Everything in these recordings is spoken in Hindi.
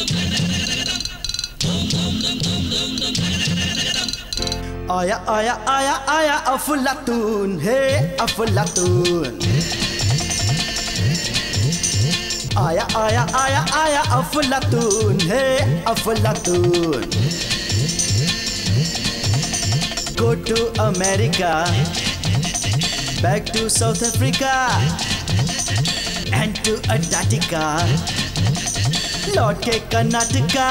आया आया आया आया अफलातून, हे अफलातून। आया आया आया आया अफलातून, हे अफलातून। Go to America, back to South Africa, and to Antarctica, लौट के कर्नाटका।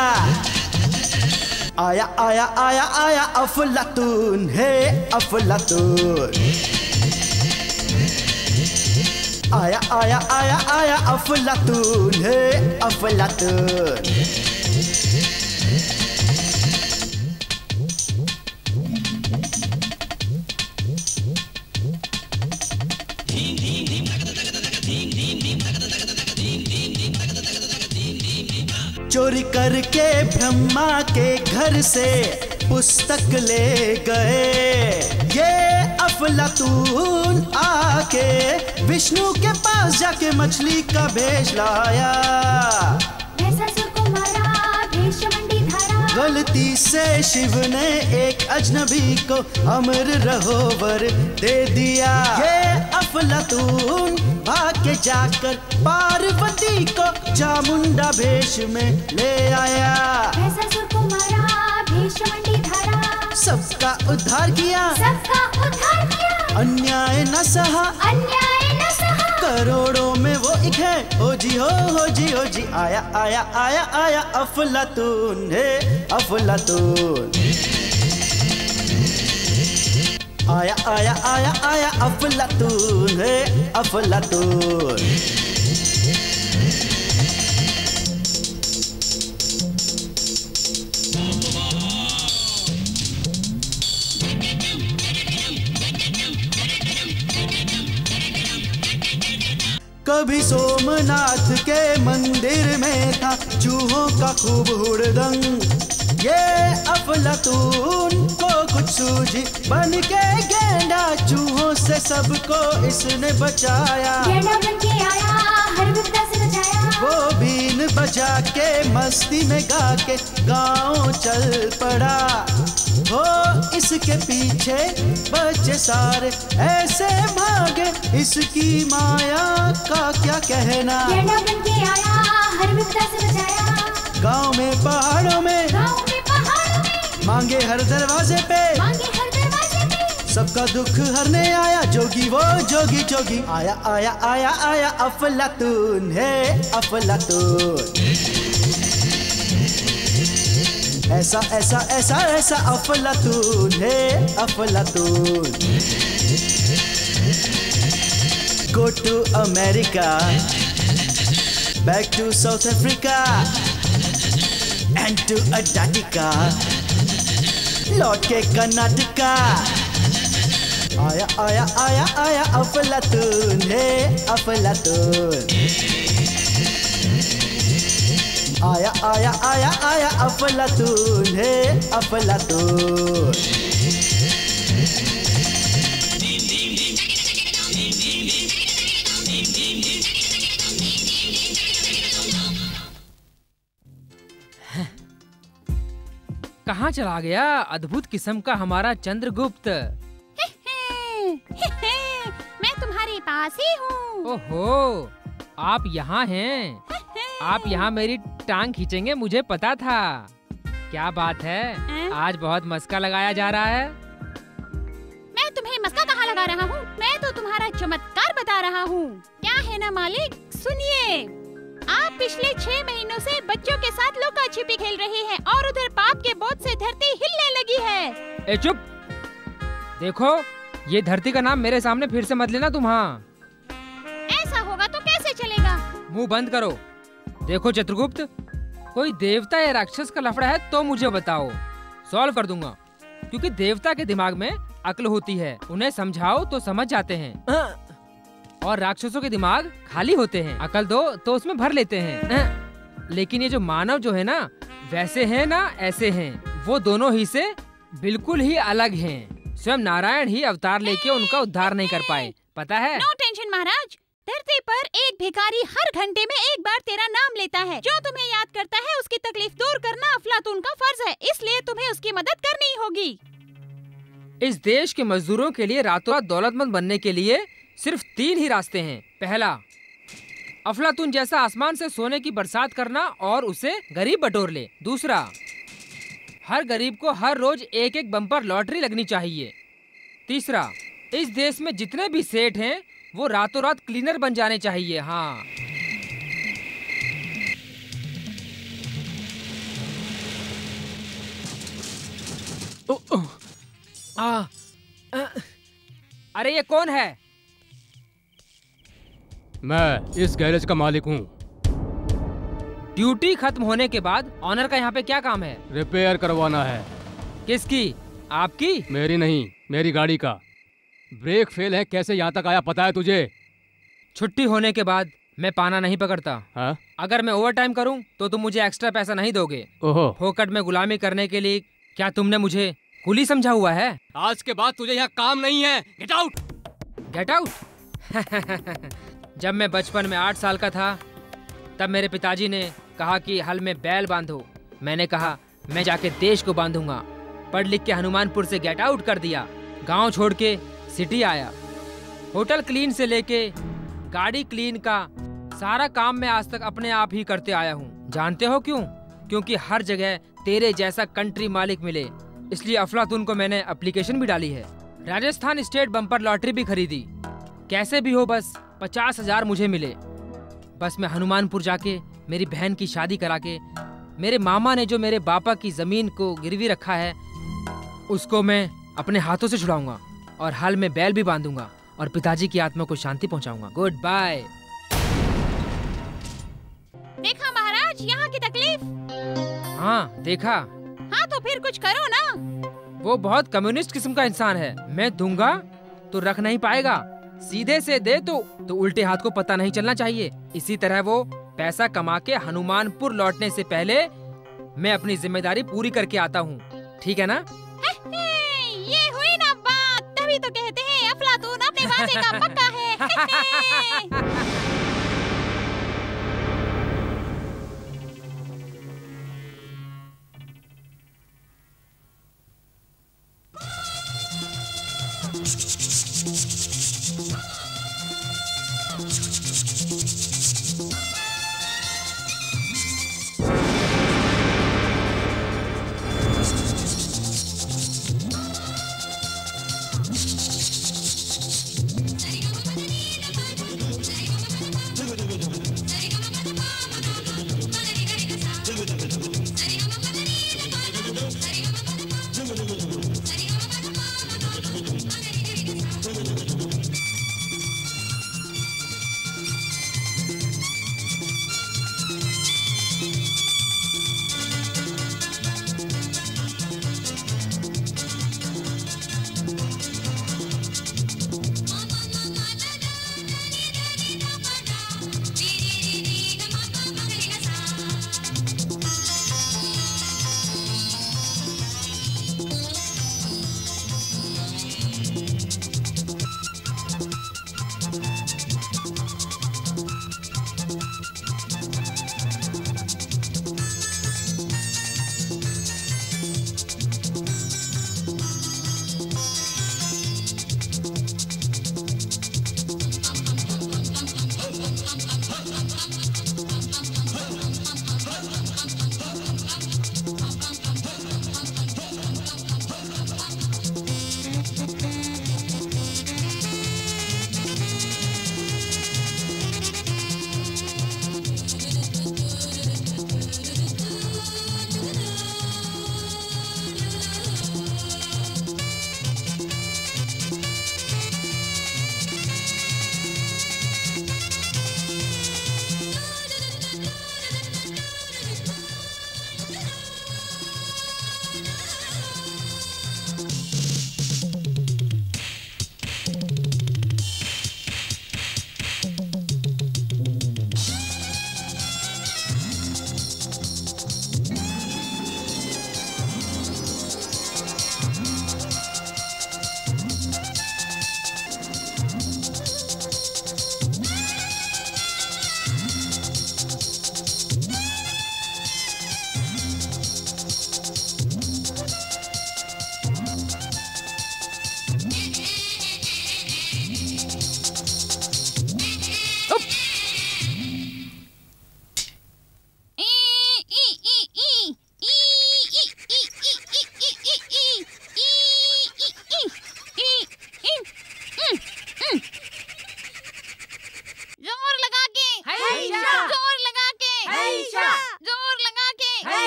आया आया आया आया अफलातून, हे अफलातून। आया आया आया आया अफलातून, हे अफलातून। चोरी करके ब्रह्मा के घर से पुस्तक ले गए ये अफलातून, आके विष्णु के पास जाके मछली का भेष लाया। गलती से शिव ने एक अजनबी को अमर रहो वर दे दिया। ये अफलातून भाग के जाकर पार्वती को चामुंडा भेष में ले आया। सबका उद्धार किया, अन्याय न सहा, करोड़ों में वो एक है, हो जी हो, हो जी हो जी। आया आया आया आया अफलातून, हे अफलातून। आया आया आया आया अफलातून, हे अफलातून। कभी सोमनाथ के मंदिर में था चूहों का खूब हुड़दंग। ये अफलातून को कुछ सूझी, बन के गेंडा चूहों से सबको इसने बचाया। गेंडा बन के आया, हर विपदा से बचाया। वो बीन बजा के मस्ती में गा के गाँव चल पड़ा। हो इसके पीछे बच्चे सारे ऐसे भागे, इसकी माया का क्या कहना। गेंडा बन के आया, हर विपदा से बचाया। गाँव में पहाड़ों में, मांगे हर दरवाजे पे, सबका दुख हरने आया जोगी, वो जोगी जोगी। आया आया आया आया अफलातून, हे अफलातून। ऐसा ऐसा ऐसा ऐसा अफलातून, हे अफलातून। Go to America, back to South Africa, and to Antarctica, लौट के कर्नाटका। आया आया आया आया अफलातून, हे अफलातून। आया आया आया आया अफलातून, हे अफलातून। कहाँ चला गया अद्भुत किस्म का हमारा चंद्रगुप्त? मैं तुम्हारे पास ही हूँ। ओहो, आप यहाँ हैं? आप यहाँ मेरी टांग खींचेंगे मुझे पता था। क्या बात है, आज बहुत मस्का लगाया जा रहा है। मैं तुम्हें मस्का कहाँ लगा रहा हूँ, मैं तो तुम्हारा चमत्कार बता रहा हूँ। क्या है ना मालिक, सुनिए। आप पिछले 6 महीनों से बच्चों के साथ लुका छिपी खेल रहे हैं और उधर पाप के बोझ से धरती हिलने लगी है। ए चुप! देखो, ये धरती का नाम मेरे सामने फिर से मत लेना तुम। हाँ, ऐसा होगा तो कैसे चलेगा? मुंह बंद करो। देखो चित्रगुप्त, कोई देवता या राक्षस का लफड़ा है तो मुझे बताओ, सॉल्व कर दूंगा। क्योंकि देवता के दिमाग में अक्ल होती है, उन्हें समझाओ तो समझ जाते हैं। और राक्षसों के दिमाग खाली होते हैं, अकल दो तो उसमें भर लेते हैं। लेकिन ये जो मानव जो है ना, वैसे हैं ना ऐसे हैं, वो दोनों ही से बिल्कुल ही अलग हैं। स्वयं नारायण ही अवतार लेके उनका उद्धार नहीं कर पाए, पता है? नो टेंशन महाराज, धरती पर एक भिखारी हर घंटे में एक बार तेरा नाम लेता है। जो तुम्हें याद करता है उसकी तकलीफ दूर करना अफलातून का फर्ज है, इसलिए तुम्हें उसकी मदद करनी होगी। इस देश के मजदूरों के लिए रातों रात दौलतमंद बनने के लिए सिर्फ 3 ही रास्ते हैं। पहला, अफलातून जैसा आसमान से सोने की बरसात करना और उसे गरीब बटोर ले। दूसरा, हर गरीब को हर रोज एक एक बम्पर लॉटरी लगनी चाहिए। तीसरा, इस देश में जितने भी सेठ हैं वो रातों रात क्लीनर बन जाने चाहिए। हाँ, अरे ये कौन है? मैं इस गैरेज का मालिक हूँ। ड्यूटी खत्म होने के बाद ऑनर का यहाँ पे क्या काम है? रिपेयर करवाना है। किसकी? आपकी? मेरी नहीं, मेरी गाड़ी का। ब्रेक फेल है, कैसे यहाँ तक आया पता है तुझे? छुट्टी होने के बाद मैं पाना नहीं पकड़ता। हाँ? अगर मैं ओवर टाइम करूँ तो तुम मुझे एक्स्ट्रा पैसा नहीं दोगे। ओहो, फोकट में गुलामी करने के लिए क्या तुमने मुझे कुली समझा हुआ है? आज के बाद तुझे यहाँ काम नहीं है। Get out. Get out. जब मैं बचपन में 8 साल का था तब मेरे पिताजी ने कहा कि हल में बैल बांधो। मैंने कहा मैं जाके देश को बांधूंगा। पढ़ लिख के हनुमानपुर से गेट आउट कर दिया। गांव छोड़ के सिटी आया। होटल क्लीन से लेके गाड़ी क्लीन का सारा काम मैं आज तक अपने आप ही करते आया हूँ। जानते हो क्यों? क्योंकि हर जगह तेरे जैसा कंट्री मालिक मिले, इसलिए अफलातून को मैंने एप्लीकेशन भी डाली है। राजस्थान स्टेट बम्पर लॉटरी भी खरीदी। कैसे भी हो बस 50,000 मुझे मिले। बस मैं हनुमानपुर जाके मेरी बहन की शादी करा के मेरे मामा ने जो मेरे बापा की जमीन को गिरवी रखा है उसको मैं अपने हाथों से छुड़ाऊंगा और हल में बैल भी बांधूंगा और पिताजी की आत्मा को शांति पहुंचाऊंगा। Good bye. देखा महाराज यहाँ की तकलीफ? हाँ देखा। हाँ तो फिर कुछ करो ना। वो बहुत कम्युनिस्ट किस्म का इंसान है। मैं दूंगा तो रख नहीं पाएगा, सीधे से दे तो उल्टे हाथ को पता नहीं चलना चाहिए। इसी तरह वो पैसा कमा के हनुमानपुर लौटने से पहले मैं अपनी जिम्मेदारी पूरी करके आता हूँ। ठीक है ना? ये हुई ना बात, तभी तो कहते हैं अफलातून अपने वादे का पक्का है।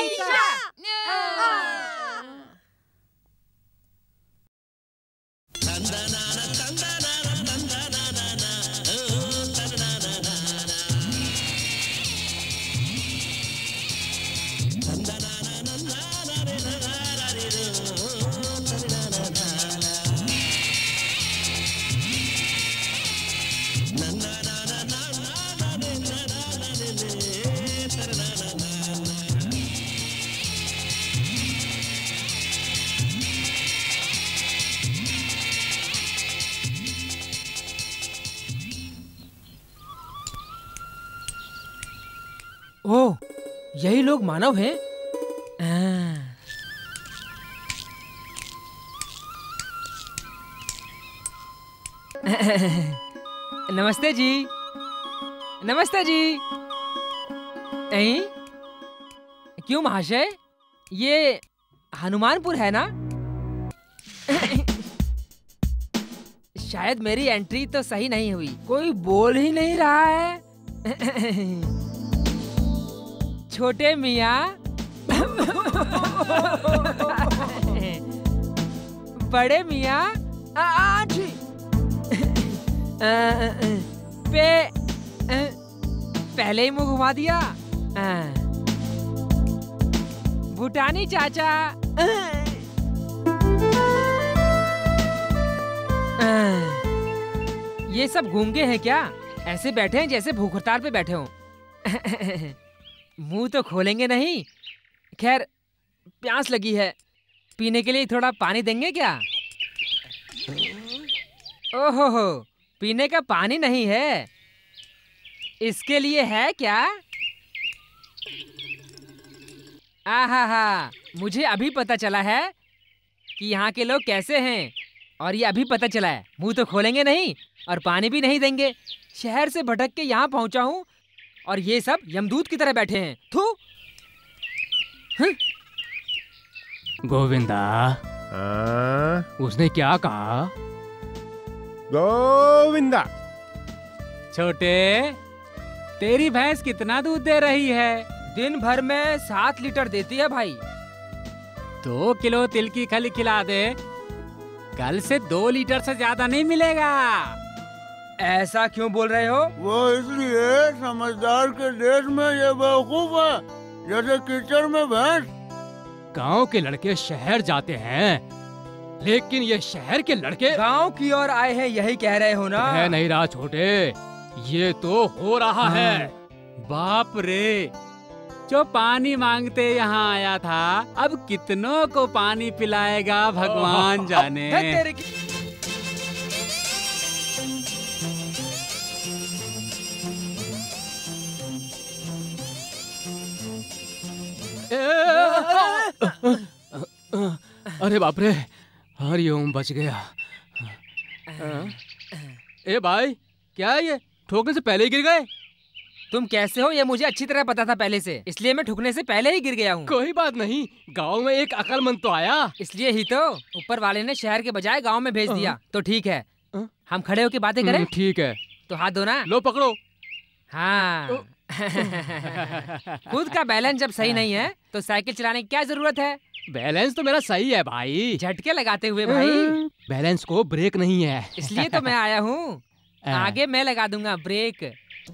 ओह, यही लोग मानव हैं? नमस्ते जी, नमस्ते जी। क्यों महाशय, ये हनुमानपुर है ना? शायद मेरी एंट्री तो सही नहीं हुई, कोई बोल ही नहीं रहा है। छोटे मियाँ, बड़े मियाँ, पहले ही मुंह घुमा दिया। भूटानी चाचा, ये सब गूंगे हैं क्या? ऐसे बैठे हैं जैसे भूख हड़ताल पे बैठे हों। मुंह तो खोलेंगे नहीं। खैर, प्यास लगी है, पीने के लिए थोड़ा पानी देंगे क्या? ओहो हो, पीने का पानी नहीं है, इसके लिए है क्या? आहा, मुझे अभी पता चला है कि यहाँ के लोग कैसे हैं, और ये अभी पता चला है। मुंह तो खोलेंगे नहीं और पानी भी नहीं देंगे। शहर से भटक के यहाँ पहुँचा हूँ और ये सब यमदूत की तरह बैठे हैं। थू। गोविंदा, उसने क्या कहा? गोविंदा, छोटे, तेरी भैंस कितना दूध दे रही है? दिन भर में 7 लीटर देती है भाई। 2 किलो तिल की खली खिला दे, कल से 2 लीटर से ज्यादा नहीं मिलेगा। ऐसा क्यों बोल रहे हो? वो इसलिए समझदार के देश में ये बेवकूफ है, जैसे कीचड़ में भैंस। गांव के लड़के शहर जाते हैं, लेकिन ये शहर के लड़के गांव की ओर आए हैं, यही कह रहे हो ना? है नहीं रहा छोटे, ये तो हो रहा है। बाप रे, जो पानी मांगते यहाँ आया था, अब कितनों को पानी पिलाएगा भगवान जाने। अरे बाप रे, हरिओम, बच गया। ए भाई, क्या है ये? ठोकने से पहले ही गिर गए? तुम कैसे हो ये मुझे अच्छी तरह पता था पहले से, इसलिए मैं ठुकने से पहले ही गिर गया हूँ। कोई बात नहीं, गांव में एक अक्लमंद तो आया, इसलिए ही तो ऊपर वाले ने शहर के बजाय गांव में भेज दिया। तो ठीक है, हम खड़े होके बातें करें? ठीक है। तो हाथ दो ना। लो पकड़ो। हाँ। खुद का बैलेंस जब सही नहीं है तो साइकिल चलाने की क्या जरूरत है? बैलेंस तो मेरा सही है भाई। झटके लगाते हुए भाई। बैलेंस को ब्रेक नहीं है। इसलिए तो मैं आया हूँ, आगे मैं लगा दूंगा ब्रेक।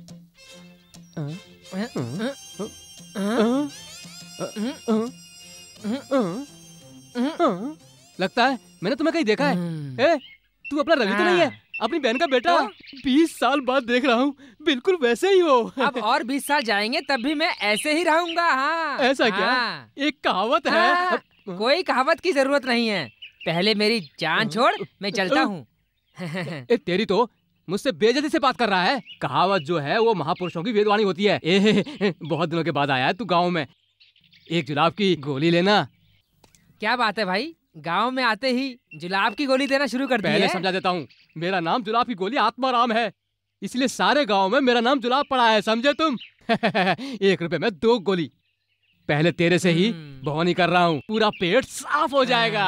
लगता है मैंने तुम्हें कहीं देखा है। ए, तू अपना रवि तो नहीं है, अपनी बहन का बेटा? 20 साल बाद देख रहा हूँ, बिल्कुल वैसे ही हो। अब और 20 साल जाएंगे तब भी मैं ऐसे ही रहूंगा। हाँ। ऐसा क्या? एक कहावत है। कोई कहावत की जरूरत नहीं है, पहले मेरी जान छोड़, मैं चलता हूँ। तेरी तो मुझसे बेइज्जती से बात कर रहा है। कहावत जो है वो महापुरुषों की वेदवाणी होती है। बहुत दिनों के बाद आया है तू गाँव में, एक जुलाब की गोली लेना। क्या बात है भाई, गांव में आते ही जुलाब की गोली देना शुरू कर दी है? पहले समझा देता हूँ, मेरा नाम जुलाब की गोली आत्माराम है, इसलिए सारे गांव में मेरा नाम जुलाब पड़ा है, समझे तुम? 1 रुपए में 2 गोली। पहले तेरे से ही भौनी कर रहा हूँ, पूरा पेट साफ हो जाएगा।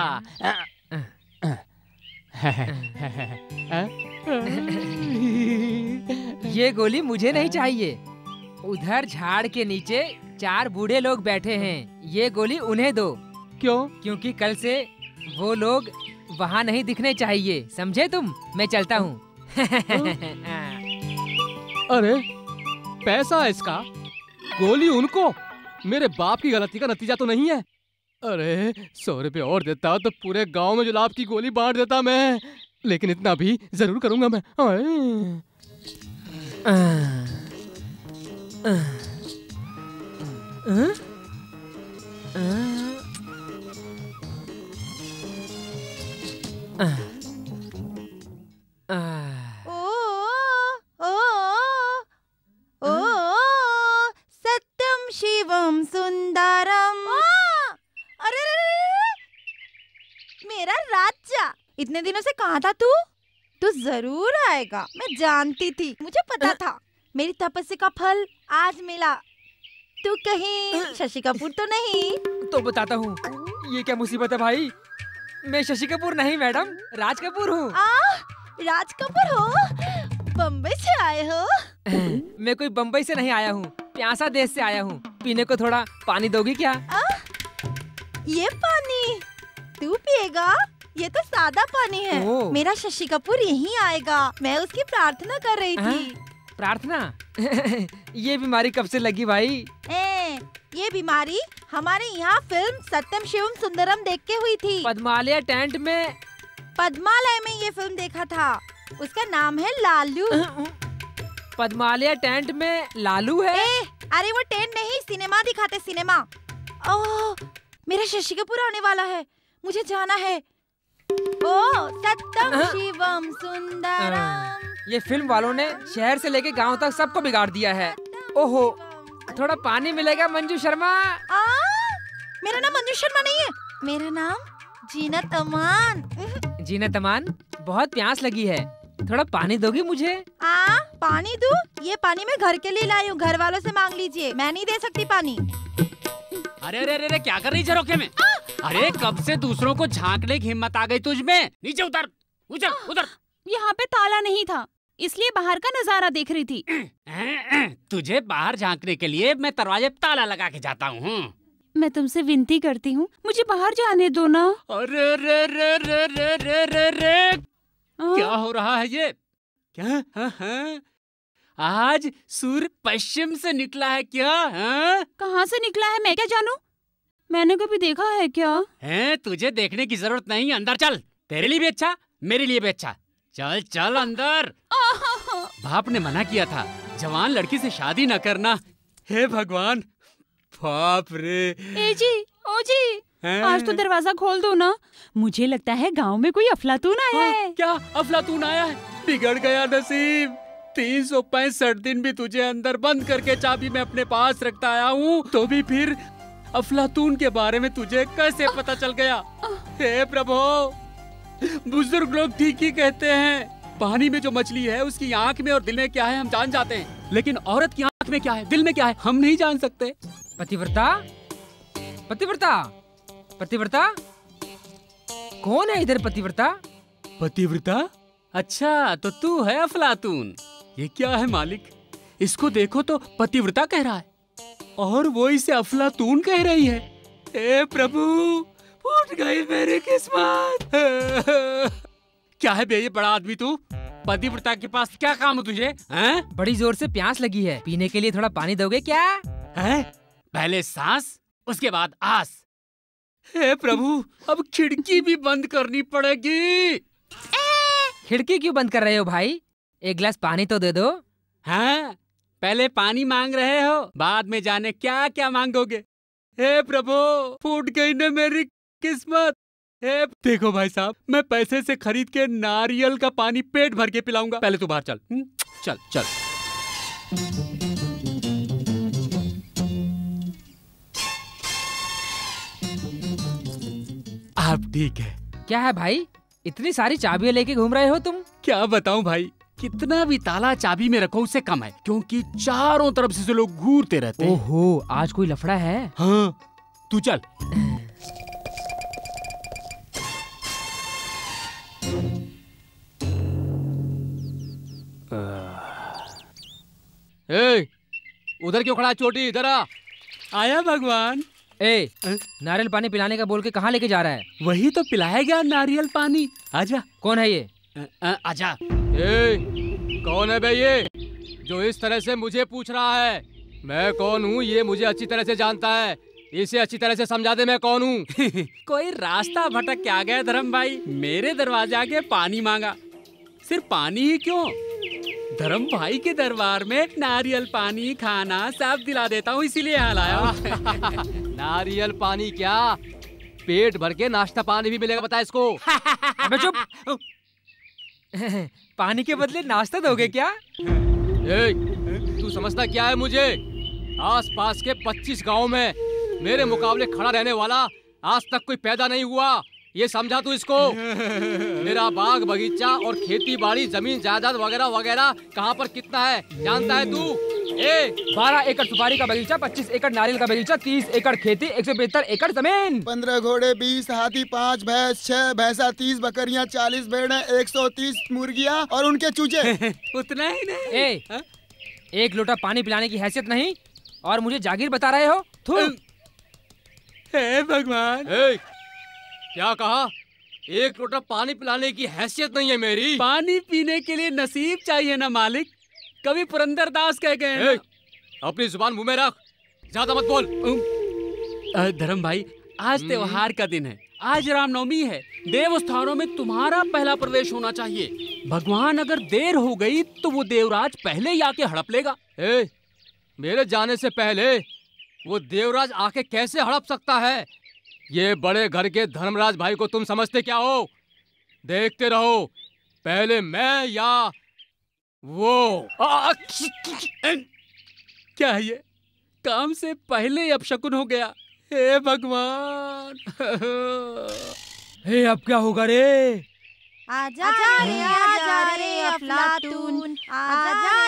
ये गोली मुझे नहीं चाहिए। उधर झाड़ के नीचे 4 बूढ़े लोग बैठे हैं, ये गोली उन्हें दो। क्यों? क्योंकि कल से वो लोग वहाँ नहीं दिखने चाहिए, समझे तुम? मैं चलता हूँ। अरे पैसा इसका, गोली उनको। मेरे बाप की गलती का नतीजा तो नहीं है। अरे 100 रुपये और देता तो पूरे गांव में जुलाब की गोली बांट देता मैं, लेकिन इतना भी जरूर करूंगा मैं। सत्यम शिवम सुंदरम। अरे मेरा राजा, इतने दिनों से कहाँ था तू? तू जरूर आएगा, मैं जानती थी, मुझे पता था। मेरी तपस्या का फल आज मिला। तू कहीं शशि कपूर तो नहीं? तो बताता हूँ, ये क्या मुसीबत है भाई? मैं शशि कपूर नहीं मैडम, राज कपूर हूँ। राज कपूर हो? बम्बई से आए हो? मैं कोई बम्बई से नहीं आया हूँ, प्यासा देश से आया हूँ। पीने को थोड़ा पानी दोगी क्या? ये पानी तू पिएगा? ये तो सादा पानी है। मेरा शशि कपूर यहीं आएगा, मैं उसकी प्रार्थना कर रही थी। प्रार्थना? ये बीमारी कब से लगी भाई? ये बीमारी हमारे यहाँ फिल्म सत्यम शिवम सुंदरम देख के हुई थी। पद्मालय टेंट में। पद्मालय में ये फिल्म देखा था, उसका नाम है लालू। पद्मालय टेंट में लालू है? अरे वो टेंट नहीं, सिनेमा दिखाते, सिनेमा। ओह, मेरा शशि कपूर आने वाला है, मुझे जाना है। ओ सत्यम शिवम सुंदरम। ये फिल्म वालों ने शहर से लेके गांव तक सबको बिगाड़ दिया है। ओहो, थोड़ा पानी मिलेगा मंजू शर्मा? मेरा नाम मंजू शर्मा नहीं है, मेरा नाम जीनत अमान। जीनत अमान, बहुत प्यास लगी है, थोड़ा पानी दोगी मुझे? पानी दूं? ये पानी मैं घर के लिए लाई हूँ, घर वालों से मांग लीजिए, मैं नहीं दे सकती पानी। अरे अरे अरे क्या कर रही झरोखे में? अरे कब से दूसरों को झांकने की हिम्मत आ गई तुझ में? नीचे उतर, उतर, उतर। यहाँ पे ताला नहीं था, इसलिए बाहर का नजारा देख रही थी। तुझे बाहर झांकने के लिए मैं दरवाजे पे ताला लगा के जाता हूँ। मैं तुमसे विनती करती हूँ, मुझे बाहर जाने दो ना। अरे रे रे रे रे रे रे रे, क्या हो रहा है ये? क्या? आज सूर्य पश्चिम से निकला है क्या? कहाँ से निकला है मैं क्या जानूं? मैंने कभी देखा है क्या? तुझे देखने की जरूरत नहीं, अंदर चल। तेरे लिए भी अच्छा, मेरे लिए भी अच्छा। चल चल अंदर। बाप ने मना किया था जवान लड़की से शादी न करना। हे भगवान, बाप रे। ए जी, ओ जी, आज तो दरवाजा खोल दो ना, मुझे लगता है गांव में कोई अफलातून आया है। क्या अफलातून आया है? बिगड़ गया नसीब। 365 दिन भी तुझे अंदर बंद करके चाबी मैं अपने पास रखता आया हूँ, तो भी फिर अफलातून के बारे में तुझे कैसे पता चल गया? हे प्रभु, बुजुर्ग लोग ठीक ही कहते हैं, पानी में जो मछली है उसकी आँख में और दिल में क्या है हम जान जाते हैं, लेकिन औरत की आँख में क्या है, दिल में क्या है, हम नहीं जान सकते। पतिव्रता, पतिव्रता, पतिव्रता, कौन है इधर? पतिव्रता? पतिव्रता? अच्छा, तो तू है अफलातून। ये क्या है मालिक, इसको देखो तो पतिव्रता कह रहा है और वो इसे अफलातून कह रही है। हे प्रभु, फूट गई मेरी किस्मत। क्या है बे ये बड़ा आदमी तू? पतिव्रता के पास क्या काम है तुझे? बड़ी जोर से प्यास लगी है, पीने के लिए थोड़ा पानी दोगे क्या? पहले सांस, उसके बाद आस। हे प्रभु, अब खिड़की भी बंद करनी पड़ेगी। खिड़की क्यों बंद कर रहे हो भाई? एक गिलास पानी तो दे दो। हाँ, पहले पानी मांग रहे हो, बाद में जाने क्या क्या मांगोगे। हे प्रभु, फूट गई न मेरी किस्मत। हे देखो भाई साहब, मैं पैसे से खरीद के नारियल का पानी पेट भर के पिलाऊंगा। पहले तू बाहर चल। चल चल। आप ठीक है? क्या है भाई, इतनी सारी चाबियां लेके घूम रहे हो तुम? क्या बताऊं भाई, कितना भी ताला चाबी में रखो उससे कम है, क्योंकि चारों तरफ से लोग घूरते रहते हैं। ओहो, आज कोई लफड़ा है? हाँ, तू चल। उधर क्यों खड़ा है चोटी? इधर आ। आया भगवान। ए, नारियल पानी पिलाने का बोल के कहाँ लेके जा रहा है? वही तो पिलाएगा नारियल पानी। आजा। कौन है ये? आजा। कौन है बे ये जो इस तरह से मुझे पूछ रहा है? मैं कौन हूँ ये मुझे अच्छी तरह से जानता है। इसे अच्छी तरह से समझा दे मैं कौन हूँ। कोई रास्ता भटक के आ गया धर्म भाई, मेरे दरवाजे आके पानी मांगा। सिर्फ पानी ही क्यों, धर्म भाई के दरबार में नारियल पानी खाना सब दिला देता हूँ, इसीलिए यहाँ लाया हूँ। नारियल पानी क्या, पेट भर के नाश्ता पानी भी मिलेगा, बता इसको। अबे चुप। पानी के बदले नाश्ता दोगे क्या? तू समझता क्या है मुझे? आसपास के 25 गांव में मेरे मुकाबले खड़ा रहने वाला आज तक कोई पैदा नहीं हुआ, ये समझा तू इसको। मेरा बाग बगीचा और खेती बाड़ी जमीन जायदाद वगैरह वगैरह कहाँ पर कितना है जानता है तू? 12 एकड़ सुपारी का बगीचा, 25 एकड़ नारियल का बगीचा, 30 एकड़ खेती, 172 एकड़ जमीन। 15 घोड़े, 20 हाथी, 5 भैंस, 6 भैंसा, 30 बकरियां, 40 भेड़ें, 130 मुर्गियां और उनके चूजे। उतना ही नहीं। एक लोटा पानी पिलाने की हैसियत नहीं और मुझे जागीर बता रहे हो? थू। हे भगवान। क्या कहा? एक लोटा पानी पिलाने की हैसियत नहीं है मेरी? पानी पीने के लिए नसीब चाहिए ना मालिक, कभी पुरंदर दास कह गए। अपनी जुबान मुंह में रख, ज्यादा मत बोल। धर्म भाई, आज त्योहार का दिन है, आज रामनवमी है, देव स्थानों में तुम्हारा पहला प्रवेश होना चाहिए। भगवान अगर देर हो गई तो वो देवराज पहले ही आके हड़प लेगा। मेरे जाने से पहले वो देवराज आके कैसे हड़प सकता है? ये बड़े घर के धर्मराज भाई को तुम समझते क्या हो? देखते रहो, पहले मैं या वो। क्या ये काम से पहले अपशकुन हो गया? हे भगवान। अब क्या होगा रे? आजा रे अफलातून, आजा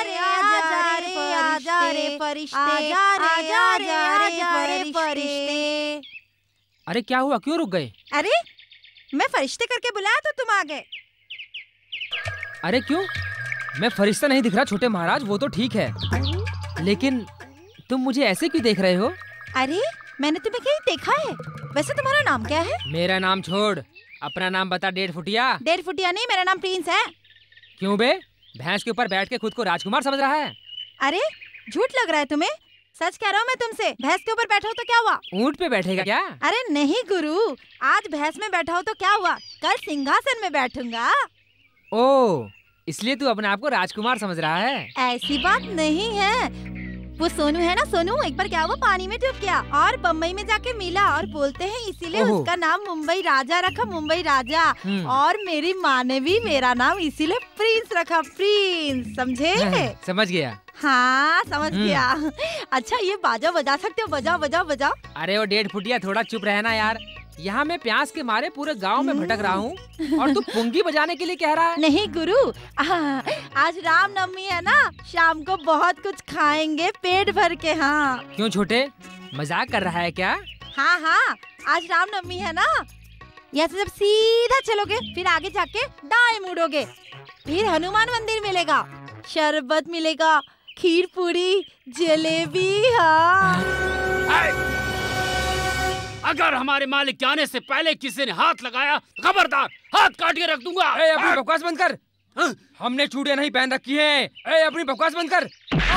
रे फरिश्ते, आजा रे फरिश्ते। अरे क्या हुआ, क्यों रुक गए? अरे मैं फरिश्ते करके बुलाया तो तुम आ गए। अरे क्यों? मैं फरिश्ता नहीं दिख रहा छोटे महाराज, वो तो ठीक है, लेकिन तुम मुझे ऐसे क्यों देख रहे हो? अरे मैंने तुम्हें कहीं देखा है। वैसे तुम्हारा नाम क्या है? मेरा नाम छोड़, अपना नाम बता। 1.5 फुटिया। 1.5 फुटिया नहीं, मेरा नाम प्रिंस है। क्यों बे, भैंस के ऊपर बैठ के खुद को राजकुमार समझ रहा है? अरे झूठ लग रहा है तुम्हें, सच कह रहा हूँ मैं तुमसे। भैंस के ऊपर बैठा हो तो क्या हुआ? ऊंट पे बैठेगा क्या? अरे नहीं गुरु, आज भैंस में बैठा हो तो क्या हुआ, कल सिंहासन में बैठूंगा। ओह, इसलिए तू अपने आप को राजकुमार समझ रहा है? ऐसी बात नहीं है। वो सोनू है ना, सोनू एक बार क्या हुआ, पानी में डूब गया और बम्बई में जाके मिला और बोलते हैं इसीलिए उसका नाम मुंबई राजा रखा, मुंबई राजा। और मेरी माँ ने भी मेरा नाम इसीलिए प्रिंस रखा, प्रिंस। समझे? समझ गया। हाँ समझ गया। अच्छा ये बाजा बजा सकते हो? बजाओ बजाओ बजाओ। अरे वो 1.5 फुटिया, थोड़ा चुप रहना यार। यहाँ मैं प्यास के मारे पूरे गांव में भटक रहा हूँ और तू पुंगी बजाने के लिए कह रहा है? नहीं गुरु, आज रामनवमी है ना, शाम को बहुत कुछ खाएंगे पेट भर के। हाँ। क्यों छोटे, मजाक कर रहा है क्या? हाँ हाँ, आज रामनवमी है ना, यहाँ से जब सीधा चलोगे फिर आगे जाके दाएं मुड़ोगे, फिर हनुमान मंदिर मिलेगा, शरबत मिलेगा, खीर पूरी, जलेबी। हाँ। अगर हमारे मालिक जाने से पहले किसी ने हाथ लगाया, खबरदार हाथ काट के रख दूंगा। अपनी बकवास बंद कर। हमने चूड़ियां नहीं पहन रखी है। अपनी बकवास बंद कर।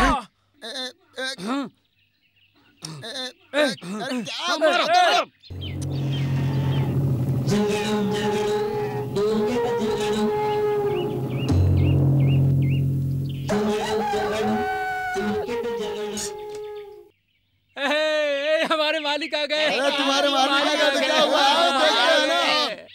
हमारे मालिक आ गए। तुम्हारे मालिक आ गए तो क्या हुआ? देखते हैं ना।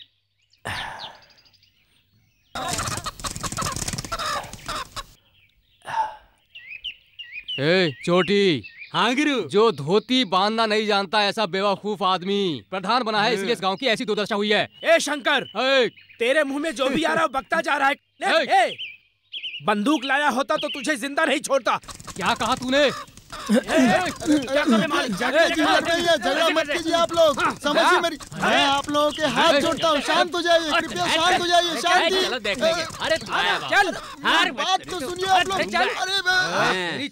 चोटी। हाँ गुरु। जो धोती बांधना नहीं जानता ऐसा बेवकूफ आदमी प्रधान बना है, इसलिए इस गांव की ऐसी दुर्दशा हुई है। ए शंकर, तेरे मुंह में जो भी आ रहा है बकता जा रहा है। बंदूक लाया होता तो तुझे जिंदा नहीं छोड़ता। क्या कहा तूने? क्या कर रहे मालिक? झगड़ा मत कीजिए आप लोग, समझिए मेरी। मैं आप लोगों के हाथ जोड़ता हूँ, शांत हो जाइए, कृपया शांत हो जाइए, शांति। अरे चल, बात तो सुनिए आप लोग। अरे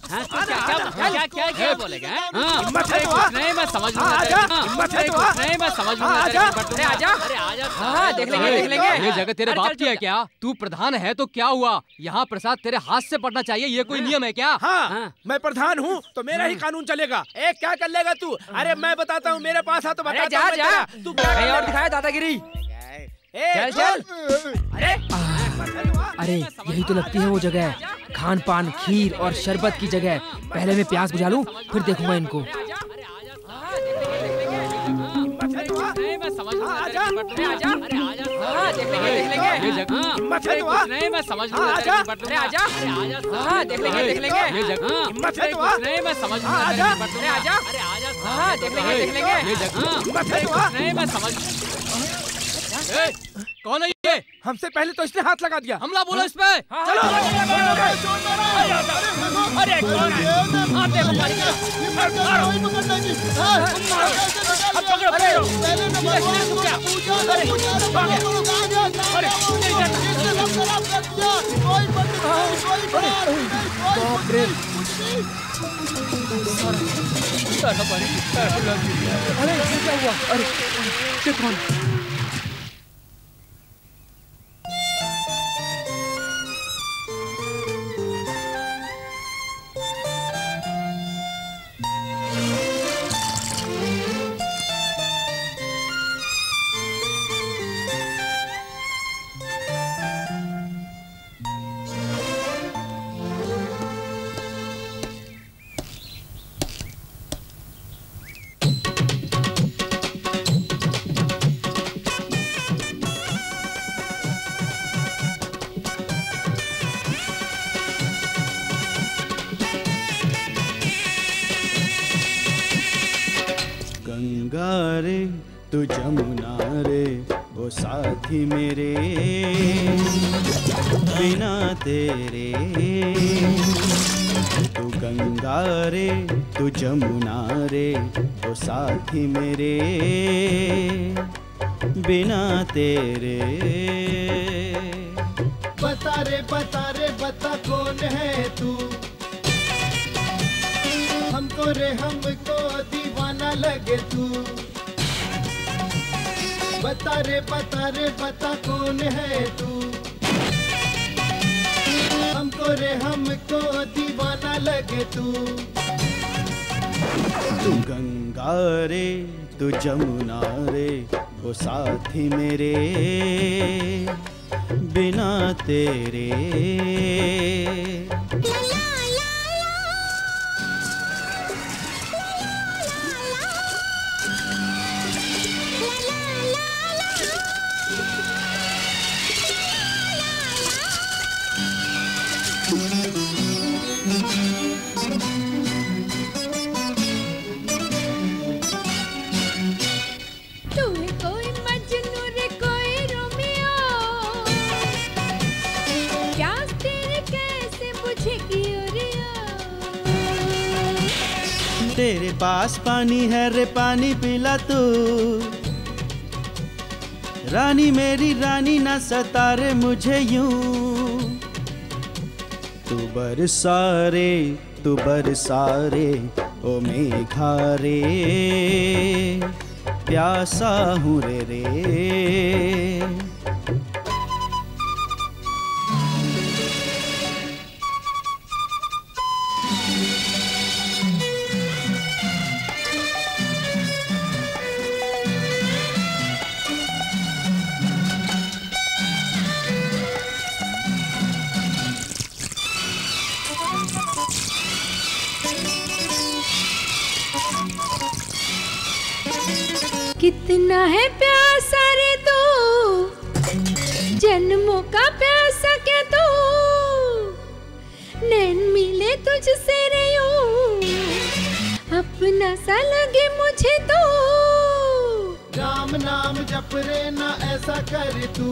क्या बोलेगा? नहीं मैं समझ लूंगा, नहीं मैं समझ लूंगा। अरे आजा, हाँ देख लेंगे। ये जगह तेरे बाप की है क्या? तू प्रधान है तो क्या हुआ? यहाँ प्रसाद तेरे हाथ से पड़ना चाहिए, ये कोई नियम है क्या? हाँ, मैं प्रधान हूँ तो मेरा ही कानून चलेगा। क्या कर लेगा तू? अरे मैं बताता हूँ, मेरे पास आ तो बता। जा तू क्या और दिखाया दादागिरी। चल। अरे यही तो लगती है वो जगह, खान पान, खीर और शरबत की जगह। पहले मैं प्यास बुझा लूं, फिर देखूंगा इनको। कौन है ये? हमसे पहले तो इसने हाथ लगा दिया। हमला बोलो इस पे। चलो। अरे कौन है? अरे क्या हुआ? अरे ये कौन? गंगा रे तू जमुना रे वो साथी मेरे, बिना तेरे। तू गंगा रे तू जमुना रे वो साथी मेरे, बिना तेरे। बता रे बता कौन है तू, हमको दीवाना लगे तू। बता रे बता कौन है तू, हमको दीवाना लगे तू। तू गंगा रे तू जमुना रे वो साथी मेरे, बिना तेरे। तेरे पास पानी है रे, पानी पिला तू। रानी मेरी रानी ना सता रे मुझे यूं। तू बरसा रे ओ मेघा रे, प्यासा हूँ रे। कितना है प्यासा रे तू, जन्मों का प्यासा क्या तू। नैन मिले तुझसे रे यूं, अपना सा लगे मुझे तो। राम नाम जप रे ना ऐसा कर तू,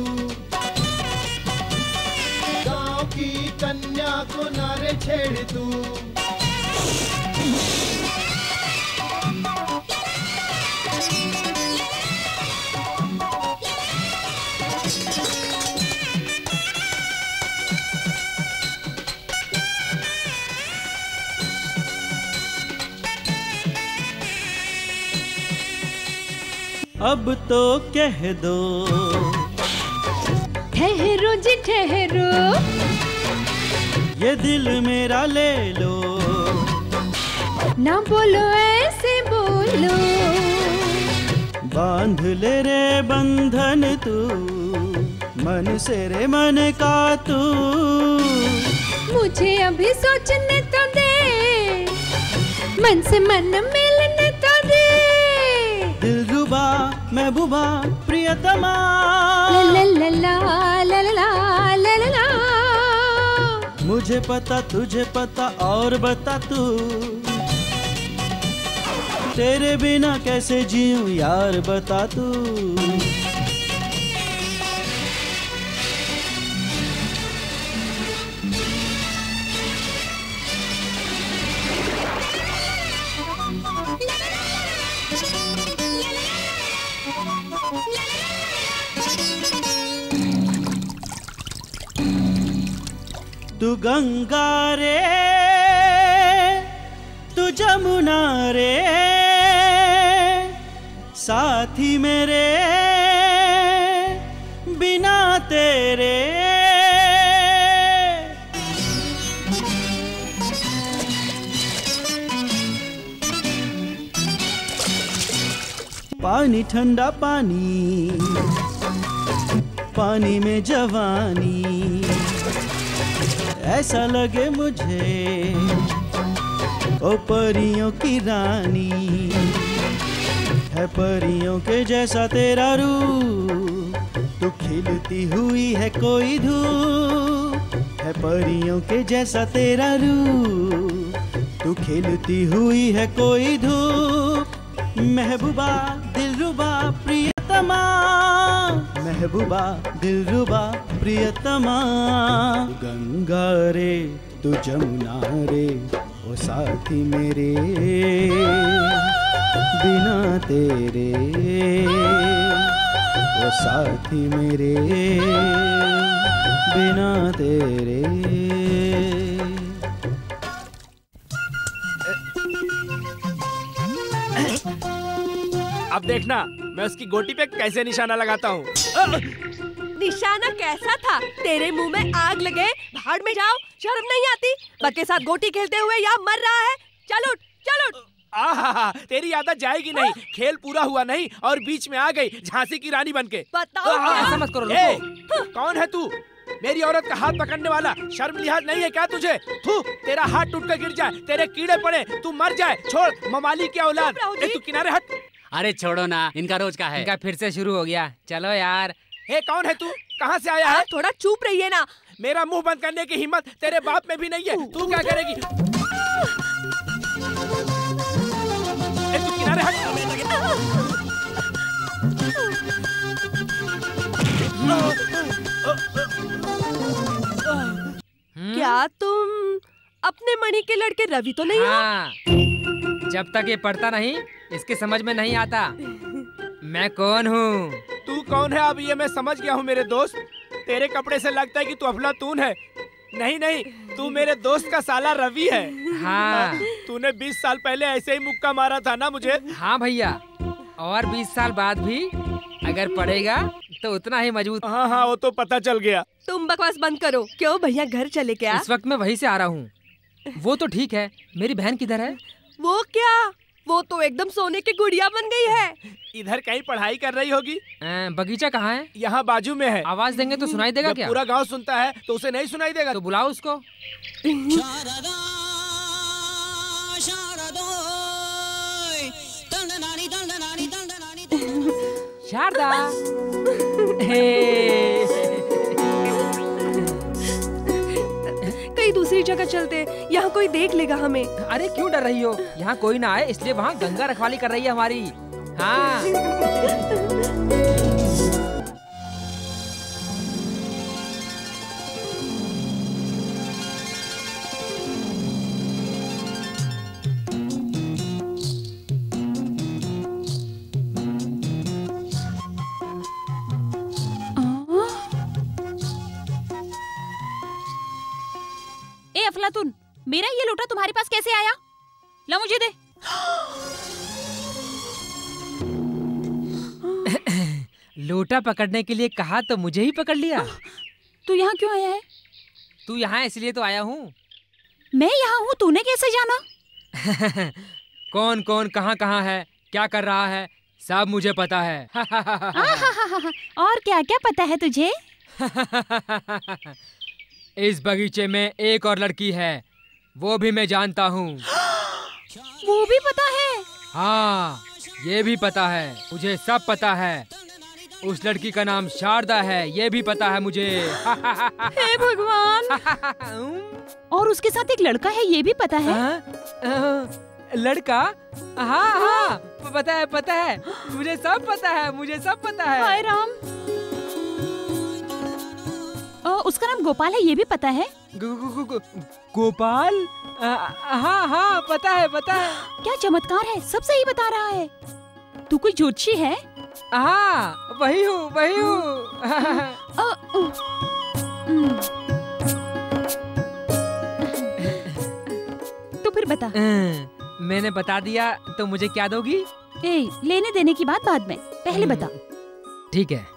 गाँव की कन्या को नारे छेड़ तू। अब तो कह दो, ठहरो जी ठहरो, ये दिल मेरा ले लो, ना बोलो ऐसे बोलो, बांध ले रे बंधन तू, मन से रे मन का तू, मुझे अभी सोचने तो दे, मन से मन मिलने तो दे, दिलरुबा महबूबा प्रियतमा, ला ला ला ला ला ला ला ला ला। मुझे पता तुझे पता और बता तू, तेरे बिना कैसे जीऊं यार बता तू। तू गंगा रे तू जमुना रे, साथी मेरे बिना तेरे, पानी ठंडा पानी, पानी में जवानी, ऐसा लगे मुझे ओ परियों की रानी, है परियों के जैसा तेरा रूप, तू खिलती हुई है कोई धूप, है परियों के जैसा तेरा रूप, तू खिलती हुई है कोई धूप, महबूबा दिलरुबा प्रियतमा, महबूबा दिलरुबा प्रियतमा, गंगा रे तू जमुना रे, ओ साथी मेरे बिना तेरे, ओ साथी मेरे बिना तेरे। अब देखना मैं उसकी गोटी पे कैसे निशाना लगाता हूँ। निशाना कैसा था? तेरे मुंह में आग लगे, भाड़ में जाओ, शर्म नहीं आती? बच्चे के साथ गोटी खेलते हुए यहाँ मर रहा है। चल उठ, चल उठ। आहा, तेरी आदत जाएगी नहीं। खेल पूरा हुआ नहीं और बीच में आ गई झांसी की रानी बनके। बताओ ऐसा मत करो। कौन है तू? मेरी औरत का हाथ पकड़ने वाला? शर्म लिहाज नहीं है क्या तुझे? थू, तेरा हाथ टूट कर गिर जाए, तेरे कीड़े पड़े, तू मर जाए। छोड़, ममाली की औलाद। तू किनारे हट। अरे छोड़ो ना, इनका रोज का है। इनका फिर से शुरू हो गया। चलो यार। हे, कौन है तू? कहाँ से आया है? थोड़ा चुप रहिए ना। मेरा मुंह बंद करने की हिम्मत तेरे बाप में भी नहीं है। तू क्या करेगी? तू किनारे हट। क्या तुम अपने मणि के लड़के रवि तो नहीं हो? जब तक ये पढ़ता नहीं इसके समझ में नहीं आता मैं कौन हूँ। तू कौन है अब ये मैं समझ गया हूँ मेरे दोस्त। तेरे कपड़े से लगता है कि तू अफलातून है। नहीं नहीं, तू मेरे दोस्त का साला रवि है। हाँ। तूने 20 साल पहले ऐसे ही मुक्का मारा था ना मुझे। हाँ भैया, और 20 साल बाद भी अगर पढ़ेगा तो उतना ही मजबूत। हाँ हाँ, वो तो पता चल गया। तुम बकवास बंद करो। क्यों भैया घर चले क्या? इस वक्त मैं वहीं से आ रहा हूँ। वो तो ठीक है, मेरी बहन किधर है? वो क्या, वो तो एकदम सोने की गुड़िया बन गई है। इधर कहीं पढ़ाई कर रही होगी। बगीचा कहाँ है? यहाँ बाजू में है। आवाज देंगे तो सुनाई देगा क्या? पूरा गांव सुनता है तो उसे नहीं सुनाई देगा। तो बुलाओ उसको। शारदा। कहीं दूसरी जगह चलते, यहाँ कोई देख लेगा हमें। अरे क्यों डर रही हो? यहाँ कोई ना आए इसलिए वहाँ गंगा रखवाली कर रही है हमारी। हाँ। अफलातून, मेरा ये लोटा तुम्हारे पास कैसे आया? ला मुझे दे। लोटा पकड़ने के लिए कहा तो मुझे ही पकड़ लिया। तू यहाँ क्यों आया है? तू यहाँ इसलिए तो आया हूँ। मैं यहाँ हूँ, तूने कैसे जाना? कौन कौन कहाँ कहाँ है, क्या कर रहा है, सब मुझे पता है। और क्या क्या पता है तुझे? इस बगीचे में एक और लड़की है, वो भी मैं जानता हूँ। वो भी पता है? हाँ, ये भी पता है, मुझे सब पता है। उस लड़की का नाम शारदा है, ये भी पता है मुझे। हे भगवान। और उसके साथ एक लड़का है, ये भी पता है? लड़का? हाँ हाँ, पता है, मुझे सब पता है, मुझे सब पता है। हाय राम। उसका नाम गोपाल है, ये भी पता है? गोपाल? हाँ हाँ, पता है। क्या चमत्कार है, सब सही बता रहा है। तू कोई ज्योतिषी है? हाँ, वही हूँ। तो फिर बता। मैंने बता दिया तो मुझे क्या दोगी? लेने देने की बात बाद में, पहले बता। ठीक है।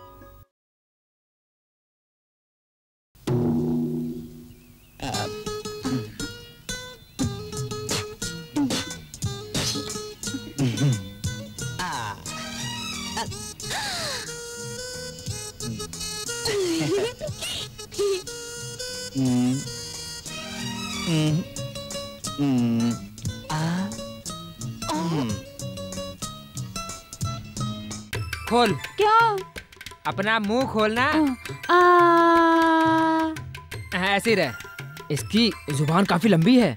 खोल। क्या? अपना मुंह खोलना। ऐसे ही रह। इसकी जुबान काफी लंबी है।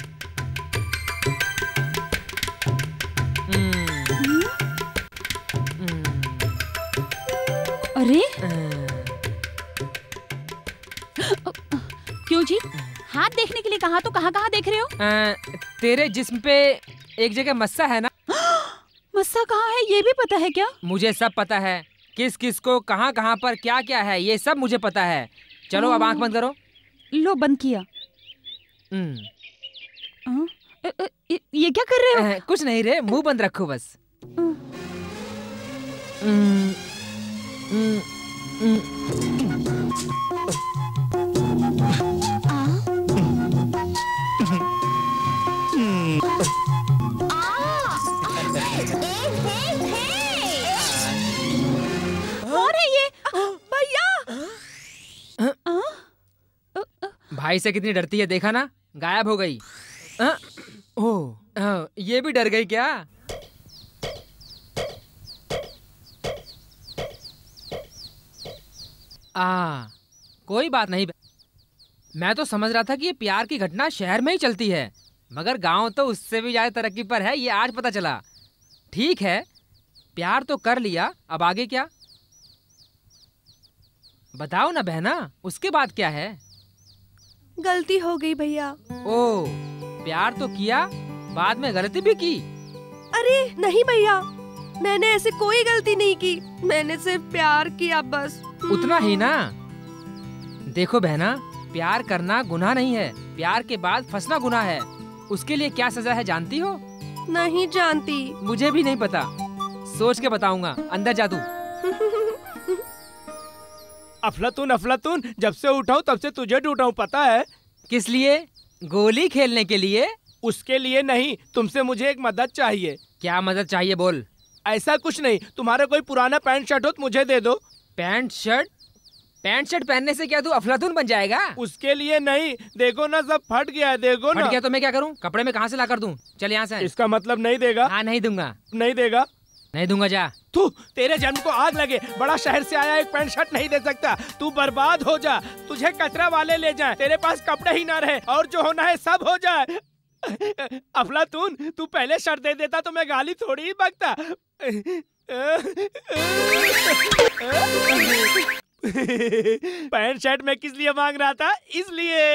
अरे क्यों जी, हाथ देखने के लिए कहा तो कहाँ देख रहे हो? तेरे जिस्म पे एक जगह मस्सा है ना? मस्सा कहाँ है, ये भी पता है क्या? मुझे सब पता है, किस किस को कहाँ कहाँ पर क्या क्या है, ये सब मुझे पता है। चलो अब आंख बंद करो। लो, बंद किया। ये क्या कर रहे हो? कुछ नहीं रे, मुंह बंद रखो बस। भाई से कितनी डरती है, देखा ना, गायब हो गई। ओह, ये भी डर गई क्या? कोई बात नहीं। मैं तो समझ रहा था कि ये प्यार की घटना शहर में ही चलती है, मगर गांव तो उससे भी ज्यादा तरक्की पर है, ये आज पता चला। ठीक है, प्यार तो कर लिया, अब आगे क्या? बताओ ना बहना, उसके बाद क्या है? गलती हो गई भैया। ओह, प्यार तो किया, बाद में गलती भी की? अरे नहीं भैया, मैंने ऐसे कोई गलती नहीं की, मैंने सिर्फ प्यार किया बस। उतना ही ना? देखो बहना, प्यार करना गुनाह नहीं है, प्यार के बाद फंसना गुनाह है। उसके लिए क्या सजा है जानती हो? नहीं जानती। मुझे भी नहीं पता, सोच के बताऊंगा। अंदर जा तू। अफलातून, जब से उठाऊं तब से तुझे ढूंढा हूं, पता है? किस लिए? गोली खेलने के लिए? उसके लिए नहीं, तुमसे मुझे एक मदद चाहिए। क्या मदद चाहिए, बोल। ऐसा कुछ नहीं, तुम्हारा कोई पुराना पैंट शर्ट हो तो मुझे दे दो। Pant shirt? पैंट शर्ट पहनने से क्या तू अफलातून बन जाएगा? उसके लिए नहीं, देखो ना, सब फट गया है, देखो ना। फट गया तो मैं क्या करूं? कपड़े में कहाँ से ला कर दूं? चल यहाँ से। इसका मतलब नहीं देगा? हाँ, नहीं दूंगा। नहीं देगा? नहीं दूंगा, जा। तू, तेरे जन्म को आग लगे, बड़ा शहर से आया एक पैंट शर्ट नहीं दे सकता। तू बर्बाद हो जा, तुझे कचरा वाले ले जाए, तेरे पास कपड़े ही ना रहे, और जो होना है सब हो जाए। अफलातून, तू पहले शर्ट दे देता तो मैं गाली थोड़ी ही बकता। पैंट शर्ट मैं किस लिए मांग रहा था? इसलिए।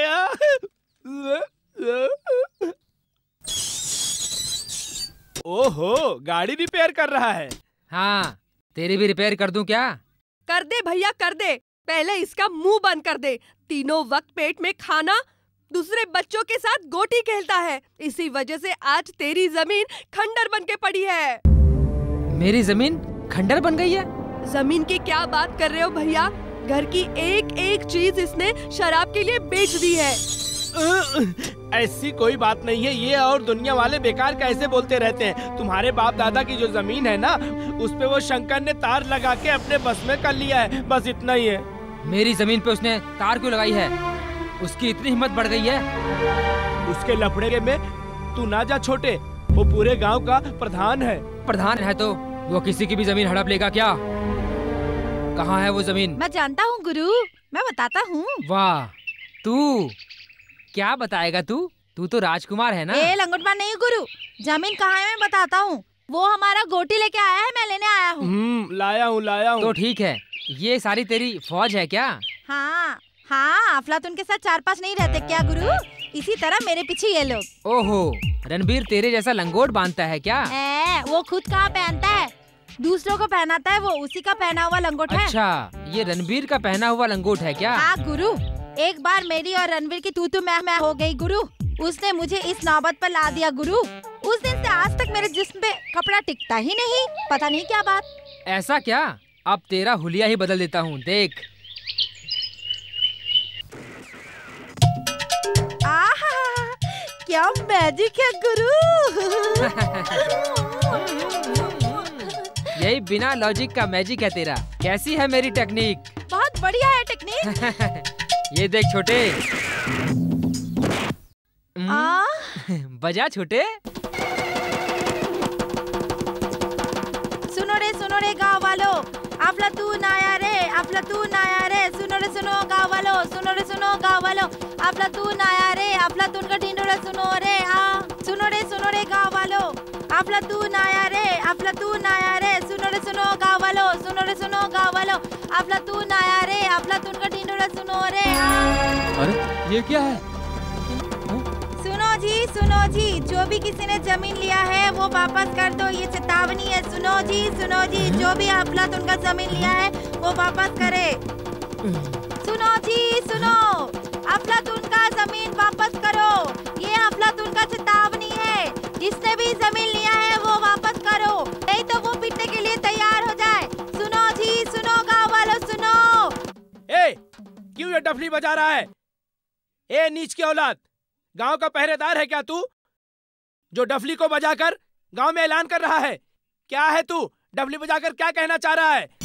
ओहो, गाड़ी रिपेयर कर रहा है। हाँ, तेरी भी रिपेयर कर दूं क्या? कर दे भैया, कर दे। पहले इसका मुंह बंद कर दे। तीनों वक्त पेट में खाना, दूसरे बच्चों के साथ गोटी खेलता है। इसी वजह से आज तेरी जमीन खंडर बन के पड़ी है। मेरी जमीन खंडर बन गई है? जमीन की क्या बात कर रहे हो भैया? घर की एक एक चीज इसने शराब के लिए बेच दी है। ऐसी कोई बात नहीं है। ये और दुनिया वाले बेकार कैसे बोलते रहते हैं। तुम्हारे बाप दादा की जो जमीन है ना, उस पे वो शंकर ने तार लगा के अपने बस में कर लिया है, बस इतना ही है। मेरी जमीन पे उसने तार क्यों लगाई है? उसकी इतनी हिम्मत बढ़ गई है? उसके लफड़े में तू ना जा छोटे, वो पूरे गांव का प्रधान है। प्रधान है तो वो किसी की भी जमीन हड़प लेगा क्या? कहाँ है वो जमीन? मैं जानता हूँ गुरु, मैं बताता हूँ। वाह, तू क्या बताएगा? तू तो राजकुमार है ना? ए लंगोटमा नहीं गुरु, जमीन कहाँ है मैं बताता हूँ। वो हमारा गोटी लेके आया है, मैं लेने आया हूँ। लाया हूँ। तो ठीक है, ये सारी तेरी फौज है क्या? हाँ हाँ, अफलातून के साथ 4-5 नहीं रहते क्या गुरु? इसी तरह मेरे पीछे ये लोग। ओहो, रणबीर तेरे जैसा लंगोट बांधता है क्या? वो खुद कहाँ पहनता है, दूसरों को पहनाता है। वो उसी का पहना हुआ लंगोट है। अच्छा, ये रणबीर का पहना हुआ लंगोट है क्या? हाँ गुरु, एक बार मेरी और रणवीर की तू मैं हो गई गुरु। उसने मुझे इस नौबत पर ला दिया गुरु। उस दिन से आज तक मेरे जिस्म पे कपड़ा टिकता ही नहीं, पता नहीं क्या बात। ऐसा क्या? अब तेरा हुलिया ही बदल देता हूँ, देख। आहा, क्या मैजिक है गुरु। यही बिना लॉजिक का मैजिक है तेरा। कैसी है मेरी टेक्निक? बहुत बढ़िया है टेक्निक। ये देख छोटे। बजा छोटे। सुनो रे गाँव वालों, अफलातून आया रे, अफलातून आया रे। सुनो गाँव वालों, सुनो गाँव वालों, अफलातून आया रे, अफलातून का ढिंढोरा सुनो रे। सुनो रे गाँव वालों, अफलातून आया रे, अफलातून आया रे। सुनो गाँव वालों, सुनो गाँव वालों, अफलातून आया रे, अफलातून का ढिंढोरा सुनो रे। अरे ये क्या है? सुनो जी, जो भी किसी ने जमीन लिया है वो वापस कर दो, ये चेतावनी है। सुनो जी, जो भी अफलातून का जमीन लिया है वो वापस करे। सुनो, अफलातून का जमीन वापस करो, ये अफलातून का चेतावनी है। जिसने भी जमीन लिया है वो वापस करो, नहीं तो वो पीटने के लिए तैयार हो जाए। सुनो गाँव वालों, सुनो। क्यों ये डफली बजा रहा है? ए नीच की औलाद, गांव का पहरेदार है क्या तू, जो डफली को बजाकर गांव में ऐलान कर रहा है? क्या है तू? डफली बजाकर क्या कहना चाह रहा है?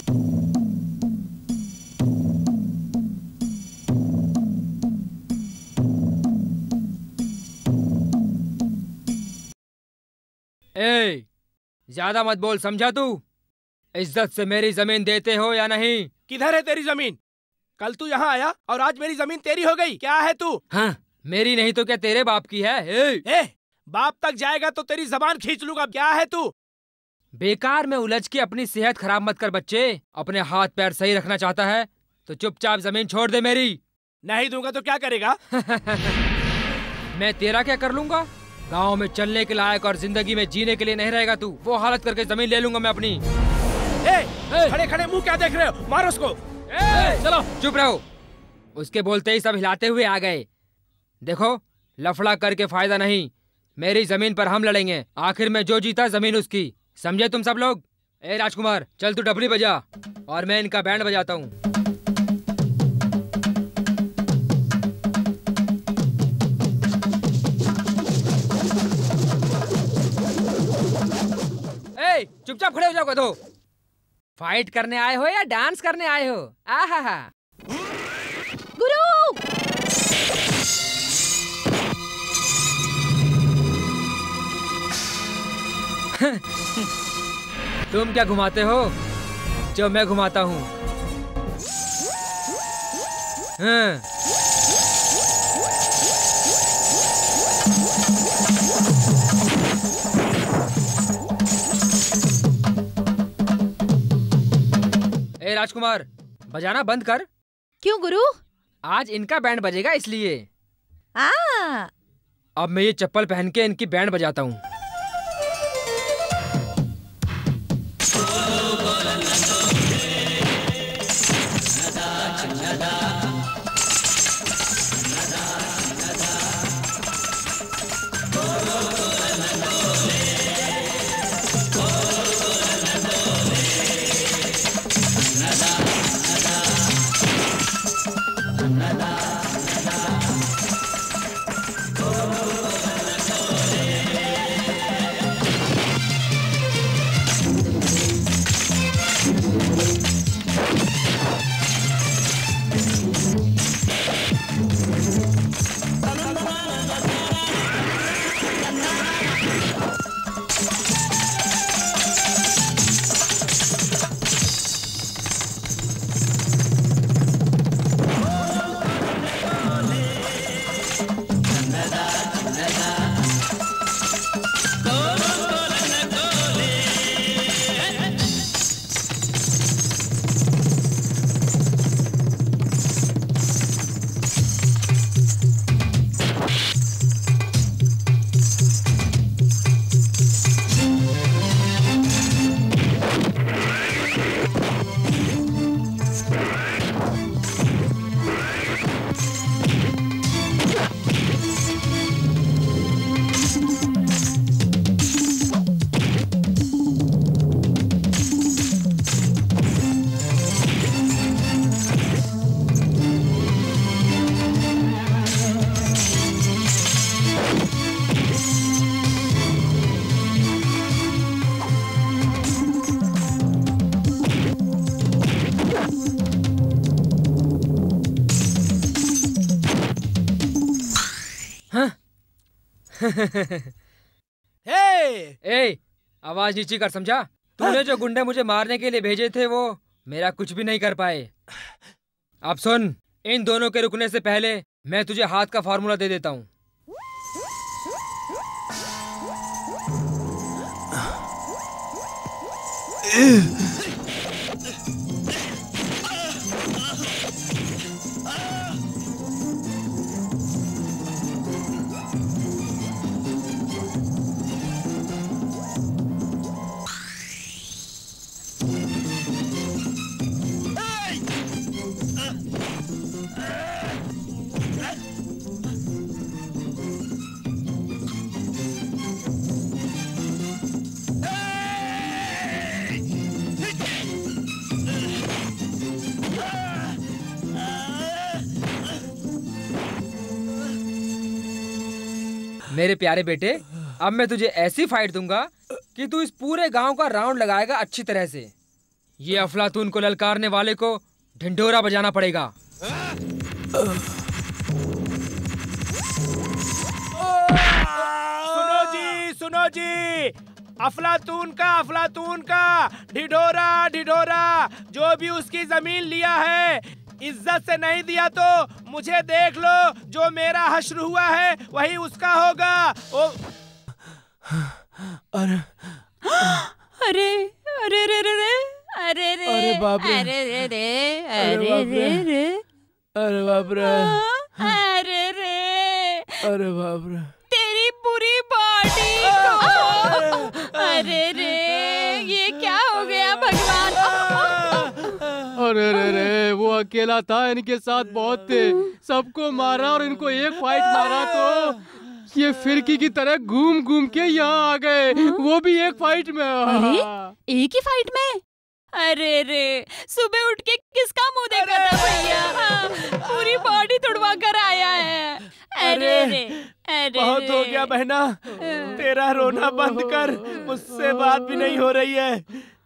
ए, ज्यादा मत बोल, समझा तू? इज्जत से मेरी जमीन देते हो या नहीं? किधर है तेरी जमीन? कल तू यहाँ आया और आज मेरी जमीन तेरी हो गई। क्या है तू? हाँ, मेरी नहीं तो क्या तेरे बाप की है? बाप तक जाएगा तो तेरी जबान खींच लूंगा। क्या है तू? बेकार में उलझ के अपनी सेहत खराब मत कर बच्चे। अपने हाथ पैर सही रखना चाहता है तो चुपचाप जमीन छोड़ दे मेरी। नहीं दूंगा तो क्या करेगा? मैं तेरा क्या कर लूंगा? गांव में चलने के लायक और जिंदगी में जीने के लिए नहीं रहेगा तू। वो हालत करके जमीन ले लूंगा मैं अपनी। खड़े खड़े मुंह क्या देख रहे हो? मारो उसको। चलो चुप रहो। उसके बोलते ही सब हिलाते हुए आ गए। देखो, लफड़ा करके फायदा नहीं, मेरी जमीन पर हम लड़ेंगे। आखिर में जो जीता जमीन उसकी। समझे तुम सब लोग? ए राजकुमार, चल तू डफली बजा और मैं इनका बैंड बजाता हूँ। ए, चुपचाप खड़े हो जाओ गधो। फाइट करने आए हो या डांस करने आए हो? आहा गुरु, तुम क्या घुमाते हो जो मैं घुमाता हूँ? हाँ। ए राजकुमार, बजाना बंद कर। क्यों गुरु? आज इनका बैंड बजेगा इसलिए। अब मैं ये चप्पल पहन के इनकी बैंड बजाता हूँ। ए, आवाज नीची कर, समझा? तूने जो गुंडे मुझे मारने के लिए भेजे थे वो मेरा कुछ भी नहीं कर पाए। अब सुन, इन दोनों के रुकने से पहले मैं तुझे हाथ का फार्मूला दे देता हूँ। मेरे प्यारे बेटे, अब मैं तुझे ऐसी फाइट दूंगा कि तू इस पूरे गांव का राउंड लगाएगा अच्छी तरह से। ये अफलातून को ललकारने वाले को ढिंढोरा बजाना पड़ेगा। सुनो जी, अफलातून का ढिढोरा ढिढोरा, जो भी उसकी जमीन लिया है इज्जत से नहीं दिया तो मुझे देख लो, जो मेरा हश्र हुआ है वही उसका होगा। ओ अरे अरे अरे रे रे रे, अरे रे, अरे बाप रे, अरे रे रे, अरे रे रे, अरे बाप रे, अरे रे, अरे बाप रे, तेरी पूरी बॉडी, अरे रे, ये क्या हो गया भगवान? अरे रे रे, वो अकेला था, इनके साथ बहुत थे, सबको मारा और इनको एक फाइट मारा तो ये फिरकी की तरह घूम घूम के यहाँ आ गए, वो भी एक फाइट में। अरे एक ही फाइट में? अरे रे, सुबह उठ के किसका मुंह देखा था भैया? पूरी बॉडी तुड़वा कर आया है। अरे रे, अरे बहुत हो गया बहना, तेरा रोना बंद कर, मुझसे बात भी नहीं हो रही है।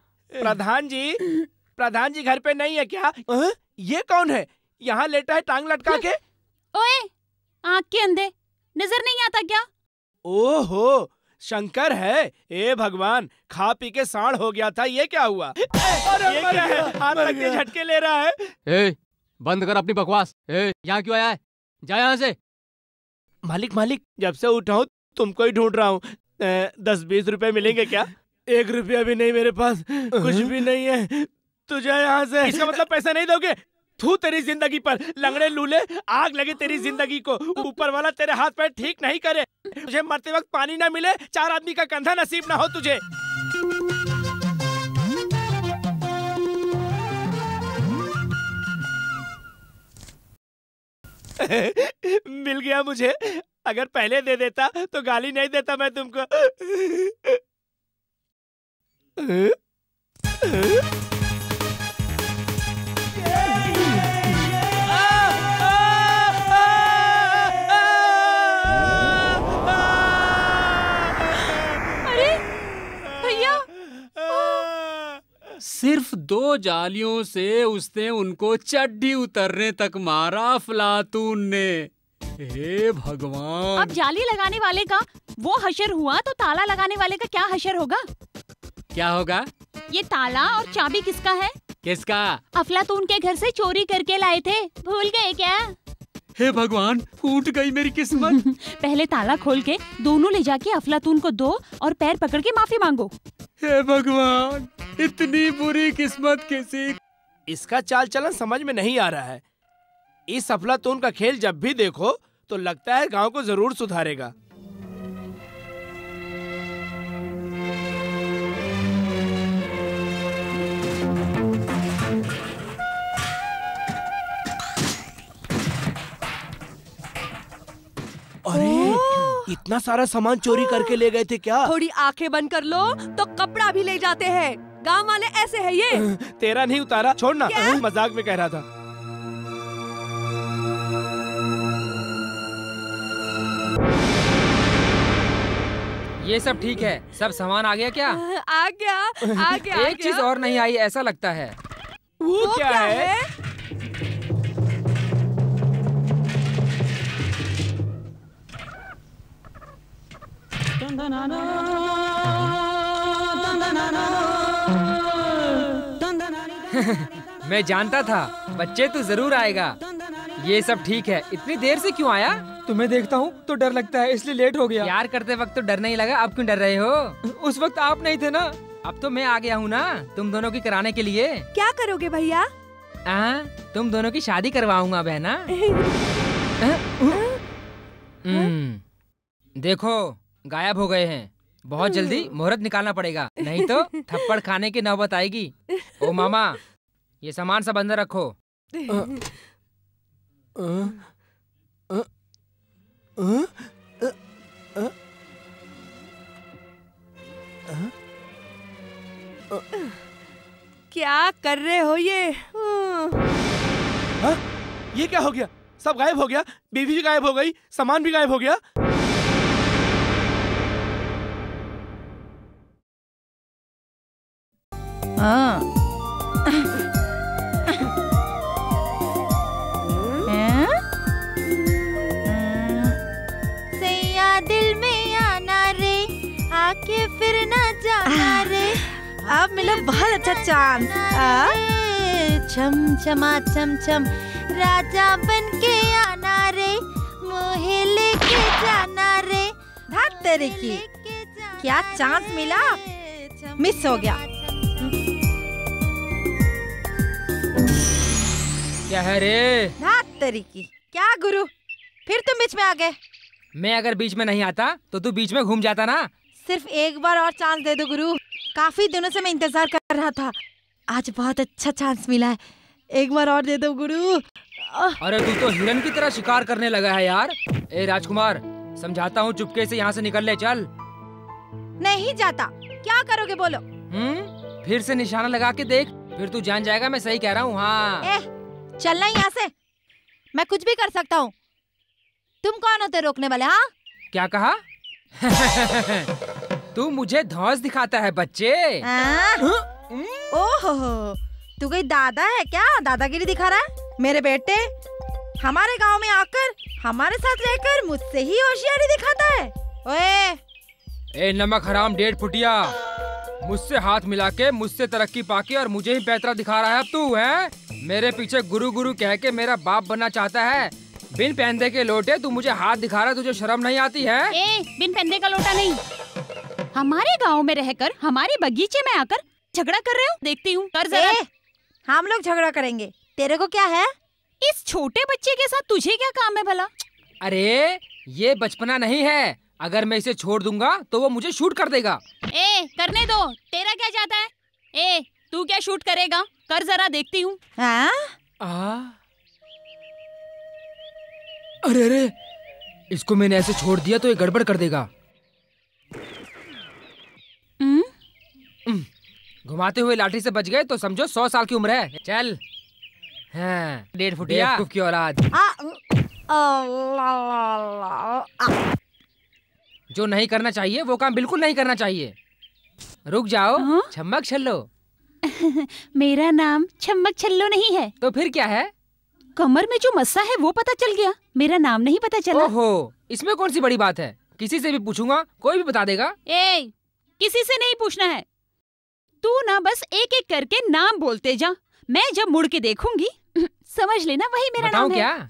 प्रधान जी घर पे नहीं है क्या? ये कौन है यहाँ लेटा है टांग लटका के? ओए, आँख के अंधे, नजर नहीं आता क्या? ओहो, शंकर है। ए भगवान, खा पी के सांड हो गया था, ये क्या हुआ? ये क्या है? हाथ तक के झटके ले रहा है। ए, बंद कर अपनी बकवास। ए, यहाँ क्यों आया है? जा यहाँ से। मालिक, जब से उठा हूँ तुमको ही ढूंढ रहा हूँ। 10-20 रुपए मिलेंगे क्या? 1 रुपया भी नहीं मेरे पास, कुछ भी नहीं है। तू जा यहाँ से। इसका मतलब पैसा नहीं दोगे? थू तेरी जिंदगी पर, लंगड़े लूले, आग लगे तेरी जिंदगी को। ऊपर वाला तेरे हाथ पैर ठीक नहीं करे, तुझे मरते वक्त पानी ना मिले, 4 आदमी का कंधा नसीब ना हो तुझे। मिल गया मुझे, अगर पहले दे देता तो गाली नहीं देता मैं तुमको। सिर्फ 2 जालियों से उसने उनको चड्डी उतरने तक मारा अफलातून ने। हे भगवान! अब जाली लगाने वाले का वो हशर हुआ तो ताला लगाने वाले का क्या हशर होगा? क्या होगा? ये ताला और चाबी किसका है? किसका? अफलातून के घर से चोरी करके लाए थे, भूल गए क्या? हे भगवान, फूट गई मेरी किस्मत। पहले ताला खोल के दोनों ले जाके अफलातून को दो और पैर पकड़ के माफी मांगो। हे भगवान, इतनी बुरी किस्मत किसी। इसका चाल चलन समझ में नहीं आ रहा है। इस अफलातून का खेल जब भी देखो तो लगता है गांव को जरूर सुधारेगा। अरे, इतना सारा सामान चोरी करके ले गए थे क्या? थोड़ी आंखें बंद कर लो तो कपड़ा भी ले जाते हैं। गांव वाले ऐसे हैं ये। तेरा नहीं उतारा, छोड़ना, मजाक में कह रहा था। ये सब ठीक है, सब सामान आ गया क्या? आ गया। एक चीज और नहीं आई ऐसा लगता है। वो क्या है? मैं जानता था बच्चे तू जरूर आएगा। ये सब ठीक है, इतनी देर से क्यों आया? तुम्हें देखता हूँ तो डर लगता है, इसलिए लेट हो गया। प्यार करते वक्त तो डर नहीं लगा, अब क्यों डर रहे हो? उस वक्त आप नहीं थे ना। अब तो मैं आ गया हूँ ना तुम दोनों की कराने के लिए। क्या करोगे भैया? तुम दोनों की शादी करवाऊंगा बहना। देखो गायब हो गए हैं, बहुत जल्दी मुहूर्त निकालना पड़ेगा, नहीं तो थप्पड़ खाने की नौबत आएगी। ओ मामा, ये सामान सब अंदर रखो। क्या कर रहे हो ये? ये क्या हो गया? सब गायब हो गया, बीवी भी गायब हो गई, सामान भी गायब हो गया। सैया दिल में आना रे, आके फिर न जाना रे। अब मिला बहुत अच्छा चांस। छम छमा छम छम, राजा बन के आना रे, मोहे लेके जाना रे। धत तेरे की, क्या चांस मिला, मिस हो गया। क्या है रे? धत तेरी की, क्या गुरु, फिर तुम बीच में आ गए। मैं अगर बीच में नहीं आता तो तू बीच में घूम जाता ना। सिर्फ एक बार और चांस दे दो गुरु, काफी दिनों से मैं इंतजार कर रहा था, आज बहुत अच्छा चांस मिला है, एक बार और दे दो गुरु। अरे तू तो हिरन की तरह शिकार करने लगा है यार। ए राजकुमार, समझाता हूँ, चुपके से यहाँ से निकल ले, चल। नहीं जाता, क्या करोगे बोलो? फिर से निशाना लगा के देख, फिर तू जान जाएगा मैं सही कह रहा हूँ। हाँ चलना यहाँ से, मैं कुछ भी कर सकता हूँ, तुम कौन होते रोकने वाले? हाँ क्या कहा? तू मुझे धौंस दिखाता है बच्चे। ओहो, तू कोई दादा है क्या? दादागिरी दिखा रहा है? मेरे बेटे हमारे गांव में आकर हमारे साथ रहकर मुझसे ही होशियारी दिखाता है। ओए ए नमक हराम 1.5 फुटिया, मुझसे हाथ मिला के मुझसे तरक्की पाके और मुझे ही पैतरा दिखा रहा है अब तू है? मेरे पीछे गुरु गुरु कह के मेरा बाप बनना चाहता है? बिन पहनदे के लोटे तू मुझे हाथ दिखा रहा है, तुझे शर्म नहीं आती है? बिन पहनदे का लोटा नहीं, हमारे गांव में रहकर हमारे बगीचे में आकर झगड़ा कर रहे हो, देखती हूँ। कर जरा। हम लोग झगड़ा करेंगे, तेरे को क्या है? इस छोटे बच्चे के साथ तुझे क्या काम है भला? अरे ये बचपना नहीं है, अगर मैं इसे छोड़ दूंगा तो वो मुझे शूट कर देगा। करने दो, तेरा क्या जाता है? तू क्या शूट करेगा? कर जरा, देखती हूँ। अरे अरे, इसको मैंने ऐसे छोड़ दिया तो ये गड़बड़ कर देगा। घुमाते हुए लाठी से बच गए तो समझो 100 साल की उम्र है। चल। हाँ, 1.5 फुटिया की औलाद। जो नहीं करना चाहिए वो काम बिल्कुल नहीं करना चाहिए। रुक जाओ। छम्मक छल्लो। मेरा नाम छम्मक छल्लो नहीं है। तो फिर क्या है? कमर में जो मस्सा है वो पता चल गया, मेरा नाम नहीं पता चला। ओहो, इसमें कौन सी बड़ी बात है, किसी से भी पूछूंगा कोई भी बता देगा। किसी से नहीं पूछना है, तू ना बस एक एक करके नाम बोलते जा, मैं जब मुड़ के देखूंगी समझ लेना वही मेरा नाम है। क्या?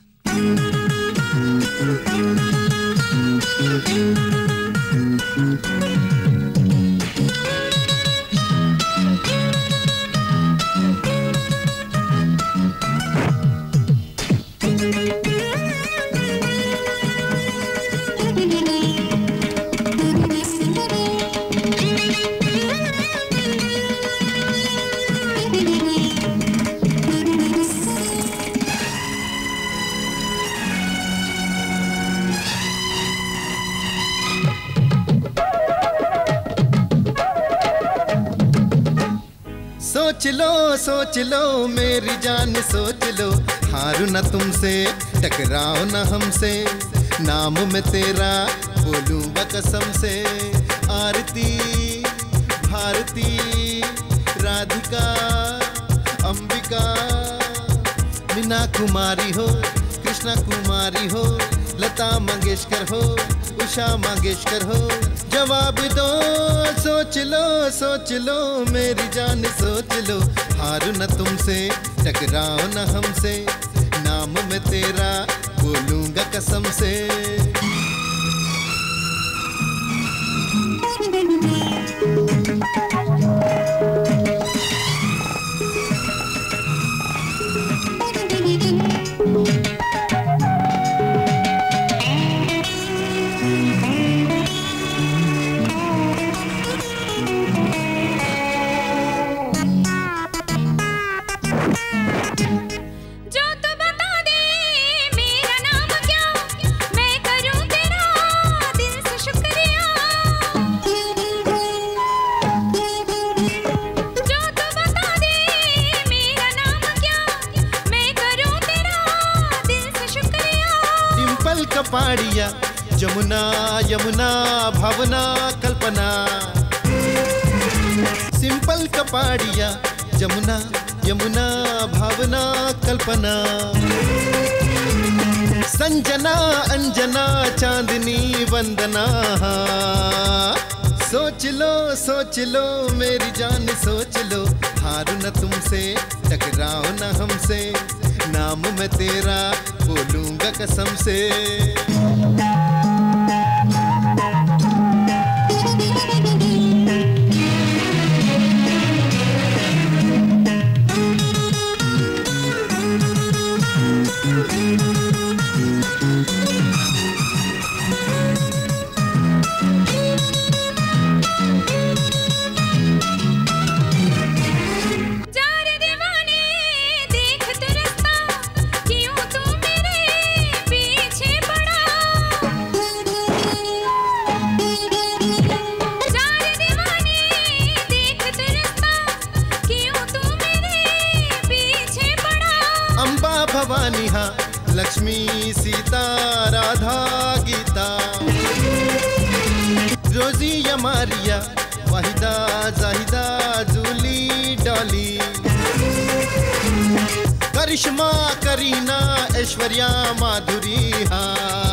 सोच लो मेरी जान, सोच लो, हारू न तुमसे, टकराओ न हमसे, नाम में तेरा बोलूँगा कसम से। आरती, भारती, राधिका, अंबिका, मीना कुमारी हो, कृष्णा कुमारी हो, लता मंगेशकर हो, उषा मंगेशकर हो। जवाब दो, सोच लो मेरी जान सोच लो, हारू न तुमसे टकराओ न हमसे, नाम में तेरा बोलूंगा कसम से। कपाड़िया जमुना यमुना भावना कल्पना, सिंपल कपाड़िया जमुना यमुना भावना कल्पना, संजना अंजना चांदनी वंदना। सोच लो मेरी जान सोच लो, हारू न तुमसे टकराओ न हमसे, नाम मैं तेरा बोलूंगा कसम से। भवानी हाँ लक्ष्मी सीता राधा गीता, रोजी या मारिया वाहिदा जाहिदा जूली डॉली, करिश्मा करीना ऐश्वर्या माधुरी हाँ।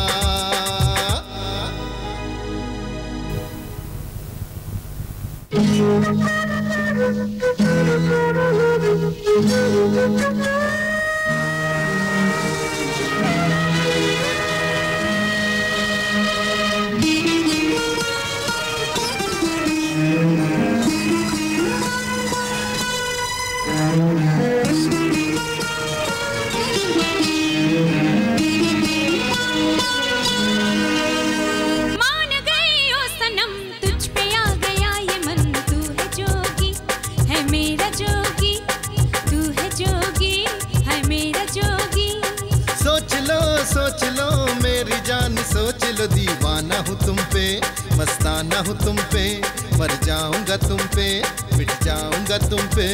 सोच लो मेरी जान सोच लो, दीवाना हूँ तुम पे मस्ताना हूँ तुम पे, मर जाऊंगा तुम पे मिट जाऊंगा तुम पे।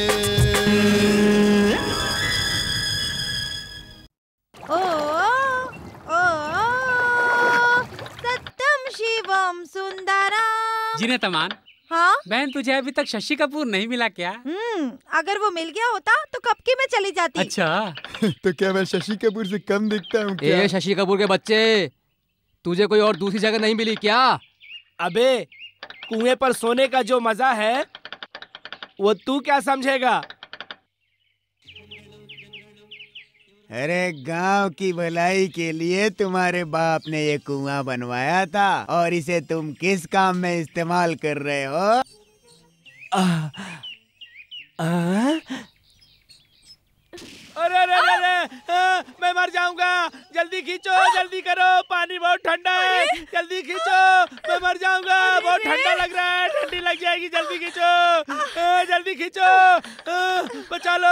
ओ सत्यम शिवम सुंदरम। जीने तमान। हाँ बहन, तुझे अभी तक शशि कपूर नहीं मिला क्या? अगर वो मिल गया होता तो कब की मैं चली जाती। अच्छा तो क्या मैं शशि कपूर से कम दिखता हूँ क्या? शशि कपूर के बच्चे, तुझे कोई और दूसरी जगह नहीं मिली क्या? अबे कुएं पर सोने का जो मजा है वो तू क्या समझेगा? अरे गांव की भलाई के लिए तुम्हारे बाप ने ये कुआं बनवाया था और इसे तुम किस काम में इस्तेमाल कर रहे हो? अरे अरे अरे मैं मर जाऊंगा, जल्दी खींचो, जल्दी करो, पानी बहुत ठंडा है, जल्दी खींचो, मैं मर जाऊंगा, बहुत ठंडा लग रहा है, ठंडी लग जाएगी, जल्दी खींचो, जल्दी खींचो, बचा लो।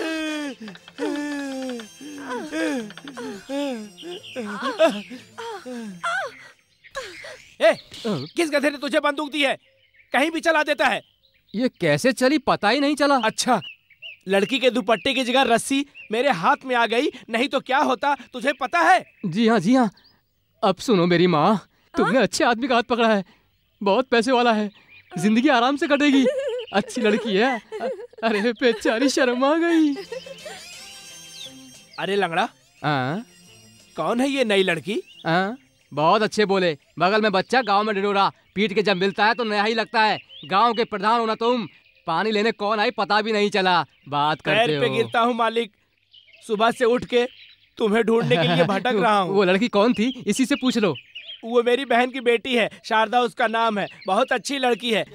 किस गधे ने तुझे बंदूक दी है? कहीं भी चला देता है। ये कैसे चली पता ही नहीं चला। अच्छा, लड़की के दुपट्टे की जगह रस्सी मेरे हाथ में आ गई, नहीं तो क्या होता तुझे पता है? जी हाँ। अब सुनो मेरी माँ, तुमने अच्छे आदमी का हाथ पकड़ा है, बहुत पैसे वाला है, जिंदगी आराम से कटेगी, अच्छी लड़की है। अरे बेचारी शर्म आ गई। अरे लंगड़ा, कौन है ये नई लड़की? बहुत अच्छे बोले। बगल में बच्चा, गांव में ढिढोरा। पीट के जब मिलता है तो नया ही लगता है। गांव के प्रधान हो ना तुम। पानी लेने कौन आई पता भी नहीं चला। बात करते पैर हो। पे गिरता हूँ मालिक, सुबह से उठ के तुम्हें ढूंढने के लिए भटक रहा हूँ। वो लड़की कौन थी, इसी से पूछ लो। वो मेरी बहन की बेटी है, शारदा उसका नाम है। बहुत अच्छी लड़की है।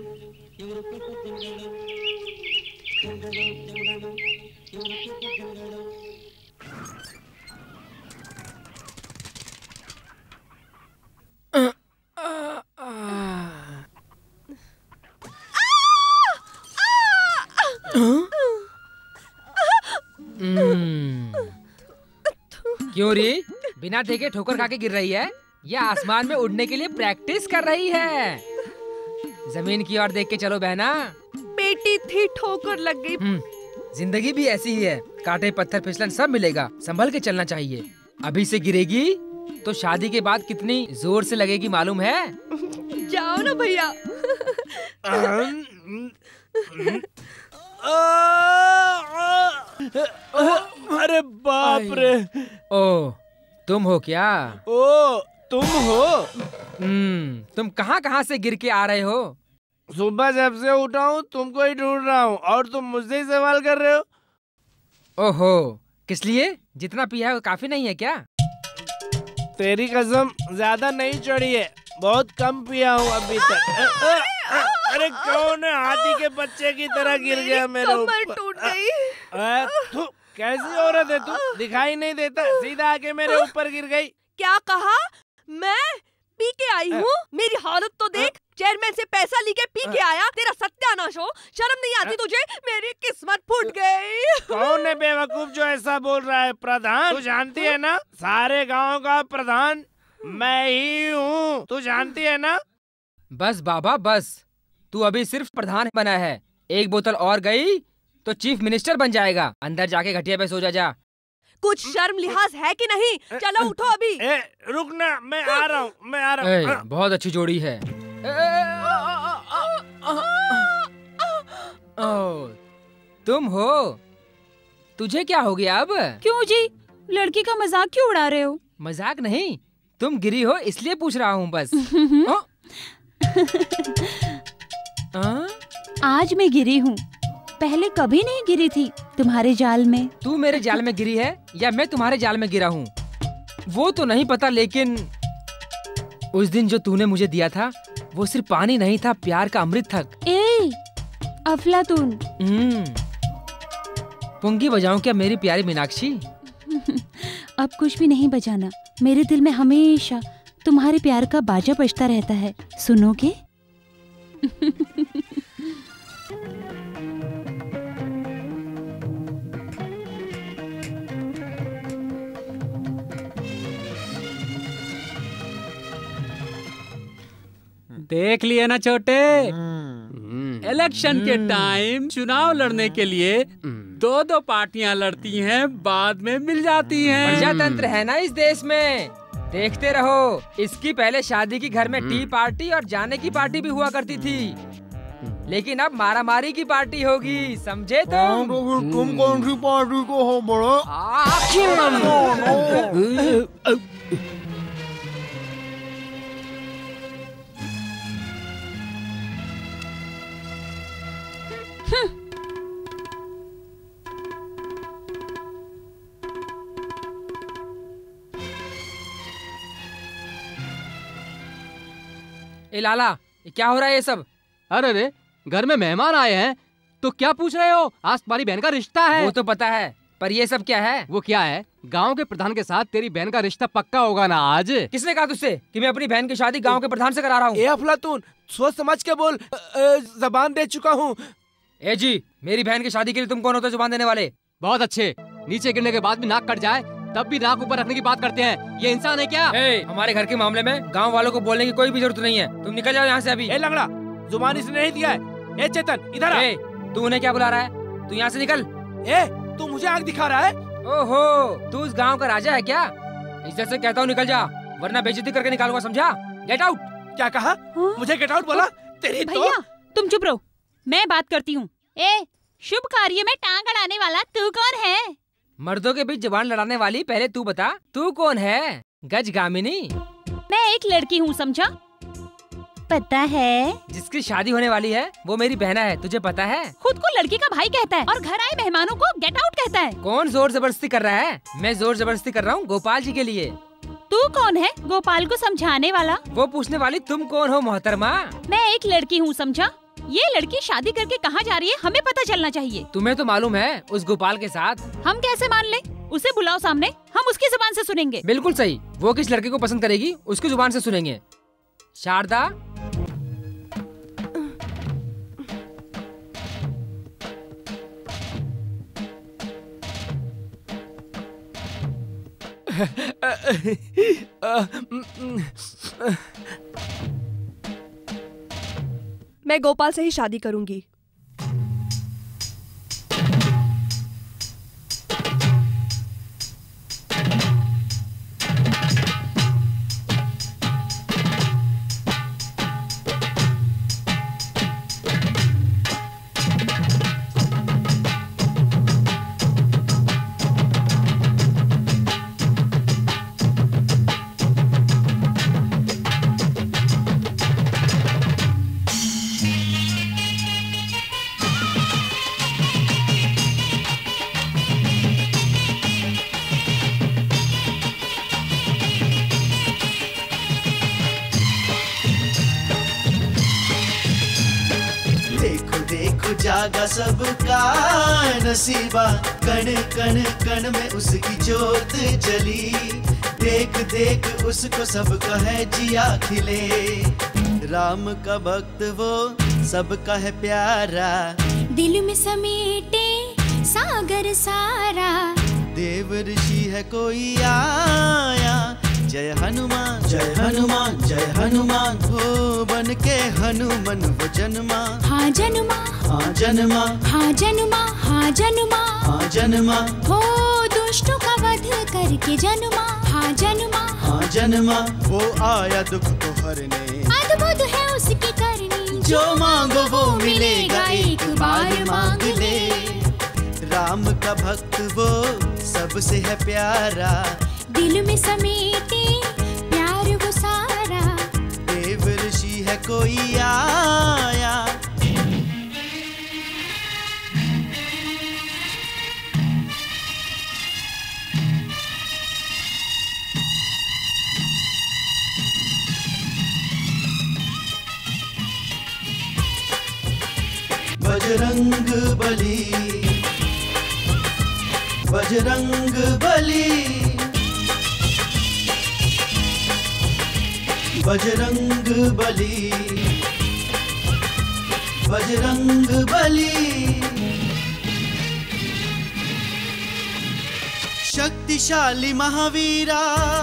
क्यों री, बिना देखे ठोकर खा के गिर रही है या आसमान में उड़ने के लिए प्रैक्टिस कर रही है? जमीन की ओर देख के चलो बहना। बेटी थी, ठोकर लग गई। जिंदगी भी ऐसी ही है, कांटे पत्थर फिसलन सब मिलेगा, संभल के चलना चाहिए। अभी से गिरेगी तो शादी के बाद कितनी जोर से लगेगी मालूम है? जाओ ना भैया। अरे बाप रे। ओ, तुम हो क्या? ओ, तुम हो? तुम कहाँ से गिर के आ रहे हो? सुबह जब से उठा हूँ तुमको ही ढूंढ रहा हूँ और तुम मुझसे ही सवाल कर रहे हो। ओहो, किस लिए? जितना पिया है वो काफी नहीं है क्या? तेरी कसम ज्यादा नहीं चढ़ी है, बहुत कम पिया हूँ अभी तक। अरे कौन है हाथी के बच्चे की तरह गिर गया मेरे ऊपर? कमर टूट गई। कैसी औरत है तू, दिखाई नहीं देता, सीधा आके मेरे ऊपर गिर गई। क्या कहा? मैं पी के आई हूँ? मेरी हालत तो देख। चेयरमैन से पैसा लेके पी के आया, तेरा सत्यानाश हो। शर्म नहीं आती तुझे? मेरी किस्मत फूट गई। कौन है बेवकूफ जो ऐसा बोल रहा है? प्रधान, तू जानती है ना, सारे गांव का प्रधान मैं ही हूँ, तू जानती है ना? बस बाबा बस, तू अभी सिर्फ प्रधान बना है, एक बोतल और गई तो चीफ मिनिस्टर बन जाएगा। अंदर जाके घटिया पे सो जा। कुछ शर्म लिहाज है कि नहीं? चलो उठो अभी। रुक ना, मैं आ रहा हूँ। बहुत अच्छी जोड़ी है। तुम हो? तुझे क्या हो गया अब? क्यों जी, लड़की का मजाक क्यों उड़ा रहे हो? मजाक नहीं, तुम गिरी हो इसलिए पूछ रहा हूँ बस। आज मैं गिरी हूँ, पहले कभी नहीं गिरी थी तुम्हारे जाल में। तू मेरे जाल में गिरी है या मैं तुम्हारे जाल में गिरा हूँ वो तो नहीं पता, लेकिन उस दिन जो तूने मुझे दिया था वो सिर्फ पानी नहीं था, प्यार का अमृत था। ए, अफलातून। पुंगी बजाऊं क्या मेरी प्यारी मीनाक्षी? अब कुछ भी नहीं बजाना, मेरे दिल में हमेशा तुम्हारे प्यार का बाजा बजता रहता है, सुनोगे? देख लिए ना छोटे, इलेक्शन के टाइम चुनाव लड़ने के लिए दो दो पार्टियां लड़ती हैं, बाद में मिल जाती हैं। प्रजातंत्र है ना इस देश में, देखते रहो। इसकी पहले शादी की घर में टी पार्टी और जाने की पार्टी भी हुआ करती थी, लेकिन अब मारामारी की पार्टी होगी, समझे तुम? तुम कौन सी पार्टी को हो बड़ो? ए लाला, ये क्या हो रहा है ये सब? अरे रे, घर में मेहमान आए हैं तो क्या पूछ रहे हो? आज तुम्हारी बहन का रिश्ता है। वो तो पता है, पर ये सब क्या है? वो क्या है? गांव के प्रधान के साथ तेरी बहन का रिश्ता पक्का होगा ना आज। किसने कहा तुझसे कि मैं अपनी बहन की शादी गांव के प्रधान से करा रहा हूँ? ए अफलातून, सोच समझ के बोल, जबान दे चुका हूँ। ए जी, मेरी बहन की शादी के लिए तुम कौन होते जुबान देने वाले? बहुत अच्छे, नीचे गिरने के बाद भी नाक कट जाए तब भी नाक ऊपर रखने की बात करते हैं, ये इंसान है क्या? हमारे घर के मामले में गांव वालों को बोलने की कोई भी जरूरत नहीं है, तुम निकल जाओ यहाँ से अभी। ए लंगड़ा, जुबान इसने नहीं दिया है। ए चेतन, इधर आ। तू उन्हें क्या बुला रहा है? तू यहाँ से निकल। ए, तू मुझे आग दिखा रहा है? ओहो, तू उस गांव का राजा है क्या? इज्जत से कहता हूँ निकल जा, वरना बेइज्जती करके निकालूंगा, समझा? Get out. क्या कहा? मुझे गेट आउट बोला? तेरी तो। भैया तुम चुप रहो, मैं बात करती हूँ। ए, शुभ कार्य में टांग अड़ाने वाला तू कौन है? मर्दों के बीच जबान लड़ाने वाली, पहले तू बता, तू कौन है? गजगामिनी? मैं एक लड़की हूँ, समझा? पता है? जिसकी शादी होने वाली है वो मेरी बहना है, तुझे पता है? खुद को लड़की का भाई कहता है और घर आए मेहमानों को गेट आउट कहता है। कौन जोर जबरदस्ती कर रहा है? मैं जोर जबरदस्ती कर रहा हूँ गोपाल जी के लिए। तू कौन है गोपाल को समझाने वाला? वो पूछने वाली तुम कौन हो मोहतरमा? मैं एक लड़की हूँ, समझा? ये लड़की शादी करके कहाँ जा रही है हमें पता चलना चाहिए। तुम्हें तो मालूम है उस गोपाल के साथ। हम कैसे मान ले? उसे बुलाओ सामने, हम उसकी जुबान से सुनेंगे। बिल्कुल सही, वो किस लड़के को पसंद करेगी उसकी जुबान से सुनेंगे। शारदा, मैं गोपाल से ही शादी करूंगी। जागा सबका नसीबा, कण कण कण में उसकी जोत जली। देख देख उसको सबका है जिया खिले। राम का भक्त वो सबका है प्यारा, दिल में समेटे सागर सारा। देव ऋषि है कोई आया, जय हनुमान जय हनुमान जय हनुमान। हो बन के हनुमान वो जन्मा, हाँ जन्मा हाँ जन्मा हाँ जन्मा हाँ जन्मा हाँ जन्मा। हो दुष्टों का वध करके जन्मा, हाँ जन्मा हाँ जन्मा। वो आया दुख को हरने, अद्भुत है उसकी करनी। जो मांगो वो मिलेगा एक बार मांग ले। राम का भक्त वो सबसे है प्यारा, दिल में समेटे प्यार वो सारा। देव ऋषि है कोई आया। बजरंग बली बजरंग बली बजरंग बली बजरंग बली। शक्तिशाली महावीरा,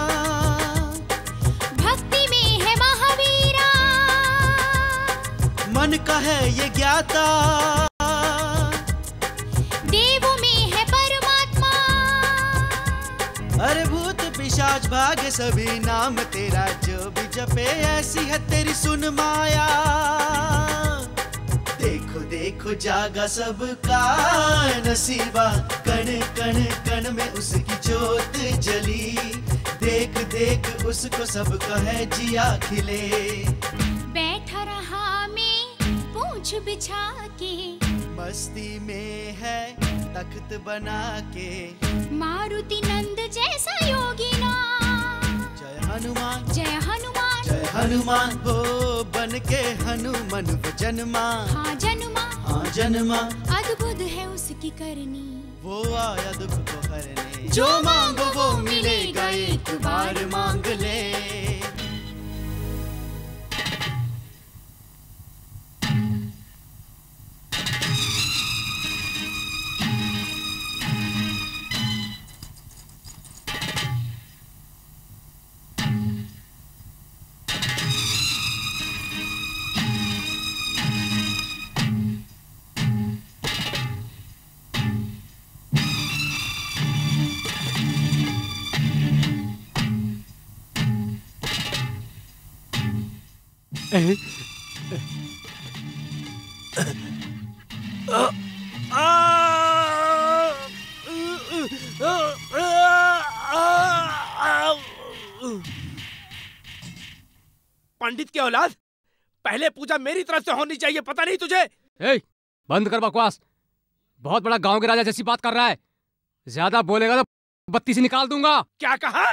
भक्ति में है महावीरा। मन का है ये ज्ञाता, देवों में है परमात्मा। अरे भूत पिशाच भागे सभी नाम तेरा, जो भी जपे ऐसी है तेरी सुन माया। देखो देखो जागा सबका नसीबा, कण कण कण में उसकी जोत जली। देख देख उसको सबका है जिया खिले। बैठा रहा मैं पूंछ बिछा के, मस्ती में है तख्त बना के। मारुति नंद जैसा योगिना, जय हनुमान जय हनुमान जय हनुमान। हो बन के हनुमान वो जन्मा, हाँ जन्मा हाँ जन्मा। अद्भुत है उसकी करनी। वो आया दुख को हरने, जो मांगो वो मिलेगा एक बार मांग ले। पंडित की औलाद, पहले पूजा मेरी तरफ से होनी चाहिए, पता नहीं तुझे? ए, बंद कर बकवास। बहुत बड़ा गांव के राजा जैसी बात कर रहा है। ज्यादा बोलेगा तो बत्ती से निकाल दूंगा। क्या कहा?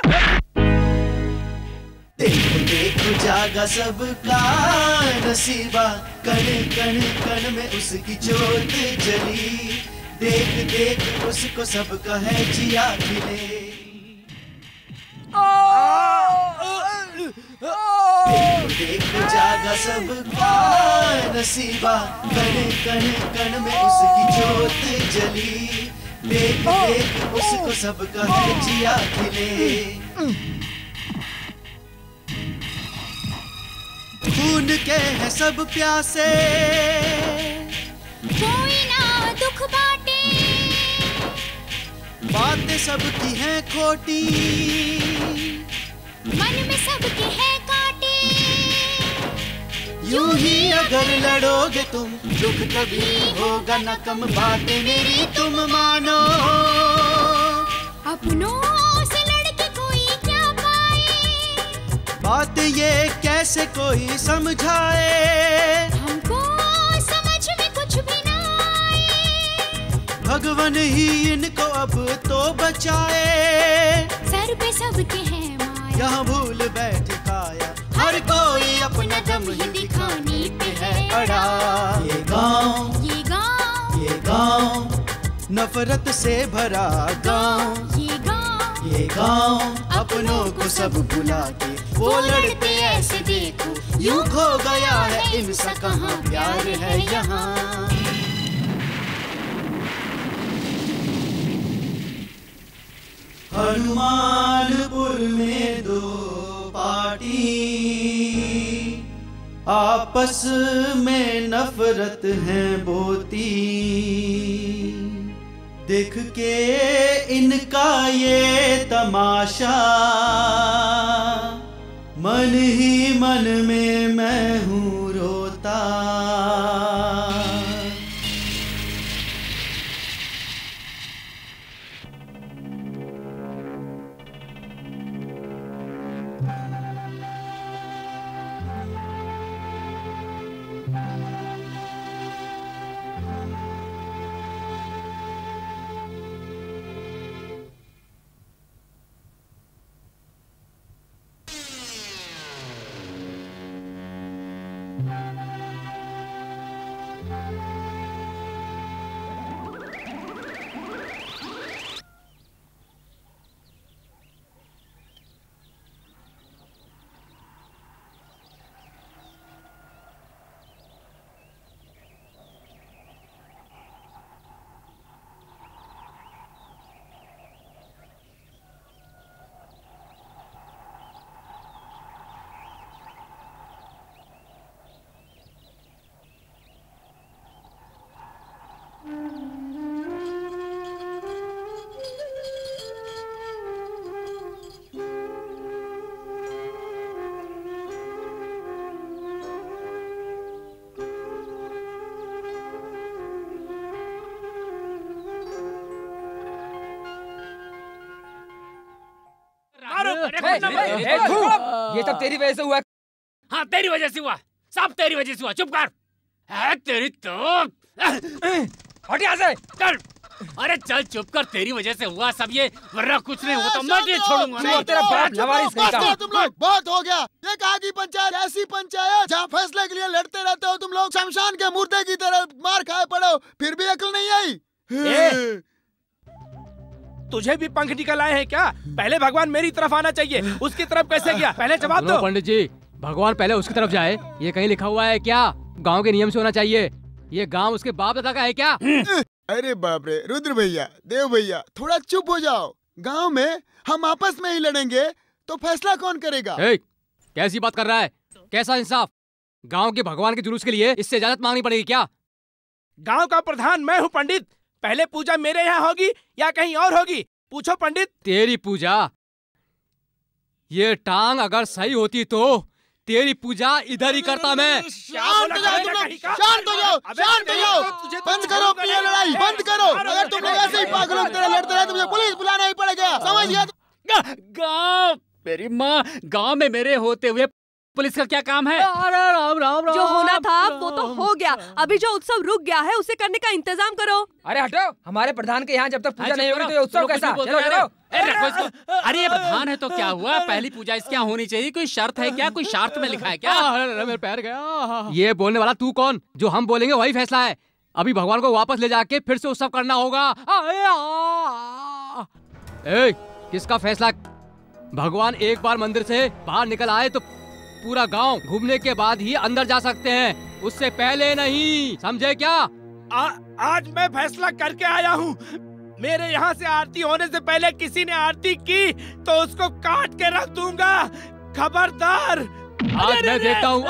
देखो देखो जागा सबका नसीबा, कण कण कण में उसकी जोत जली। देख देख उसको सबका है जिया खिले। देखो देखो जागा सबका नसीबा, कण कण कण में उसकी जोत जली। देख देख उसको सबका है जिया खिले। खून के हैं सब प्यासे, कोई ना दुख बाटे। बातें सबकी हैं खोटी, मन में सबके है काटे। यूं ही अगर लड़ोगे तुम, दुख कभी होगा न कम। बातें मेरी तुम मानो, अपनों से लड़के कोई क्या पाए। बात ये कैसे कोई समझाए। हमको समझ में कुछ भी ना आए। भगवान ही इनको अब तो बचाए। सर पे सबके है माया, यहाँ भूल बैठ काया। हर कोई अपना दम ही दिखाने पे है अड़ा। ये गाँव, ये गाँव, ये गाँव नफरत से भरा गाँव। ये गाँव अपनों को सब भुला के वो लड़ते ऐसे देखो। यूं खो गया है इनसा कहाँ प्यार है यहाँ। हनुमानपुर में दो पार्टी, आपस में नफरत है बोती। देख के इनका ये तमाशा, मन ही मन में मैं हूँ रोता। ये सब तेरी वजह से हुआ। हाँ तेरी वजह से हुआ, सब तेरी वजह से हुआ। चुप कर। है तेरी तो हट यहाँ से। कर। अरे चल चुप कर, तेरी वजह से हुआ सब ये, वरना कुछ नहीं होता। मैं नहीं छोड़ूंगा। तेरा बाप लवारिस नहीं का। तुम लोग बहुत हो गया। ये कहा की पंचायत, ऐसी पंचायत जहाँ फैसले के लिए लड़ते रहते हो तुम लोग। शमशान के मुर्दे की तरह मार खाए पड़ो, फिर भी अकल नहीं आई। तुझे भी पंख निकल आए हैं क्या? पहले भगवान मेरी तरफ आना चाहिए, उसकी तरफ कैसे गया? पहले जवाब दो। पंडित जी, भगवान पहले उसकी तरफ जाए, ये कहीं लिखा हुआ है क्या? गांव के नियम से होना चाहिए। ये गांव उसके बाप दादा का है क्या? अरे बाप रे, रुद्र भैया, देव भैया, थोड़ा चुप हो जाओ। गांव में हम आपस में ही लड़ेंगे तो फैसला कौन करेगा? कैसी बात कर रहा है? कैसा इंसाफ? गांव के भगवान के जुलूस के लिए इससे इजाजत मांगनी पड़ेगी क्या? गांव का प्रधान मैं हूँ पंडित। पहले पूजा मेरे यहाँ होगी या कहीं और होगी? पूछो पंडित। तेरी पूजा? ये टांग अगर सही होती तो तेरी पूजा इधर ही करता मैं। शांत हो जाओ तुम लोग, शांत हो जाओ, शांत हो जाओ। बंद करो अपनी ये लड़ाई, बंद करो। अगर तुम लोग ऐसे ही पागलों की तरह लड़ते रहे तो मुझे पुलिस बुलाना ही पड़ेगा, समझ गया? गाँव, मेरी माँ, गाँव में मेरे होते हुए पुलिस का क्या काम है? अरे राम राम राम। जो होना था वो तो हो गया, अभी जो उत्सव रुक गया है उसे करने का इंतजाम करो। अरे हटो, हमारे प्रधान के यहाँ जब तक पूजा अच्छा, नहीं होगी करो। तो ये उत्सव लोग कुछ कैसा? भी बोलते चलो हैं। चलो। अरे रखो इसको। अरे ये प्रधान है तो क्या हुआ? पहली पूजा इसके यहाँ होनी चाहिए। कोई शर्त है क्या? कोई शर्त में लिखा है क्या? अरे मेरे पैर गया। ये बोलने वाला तू कौन? जो हम बोलेंगे वही फैसला है। अभी भगवान को वापस ले जाके फिर से उत्सव करना होगा। ए, किसका फैसला? भगवान एक बार मंदिर से बाहर निकल आए तो पूरा गांव घूमने के बाद ही अंदर जा सकते हैं, उससे पहले नहीं, समझे क्या? आज मैं फैसला करके आया हूँ। मेरे यहाँ से आरती होने से पहले किसी ने आरती की तो उसको काट के रख दूंगा, खबरदार। आज मैं देखता हूँ।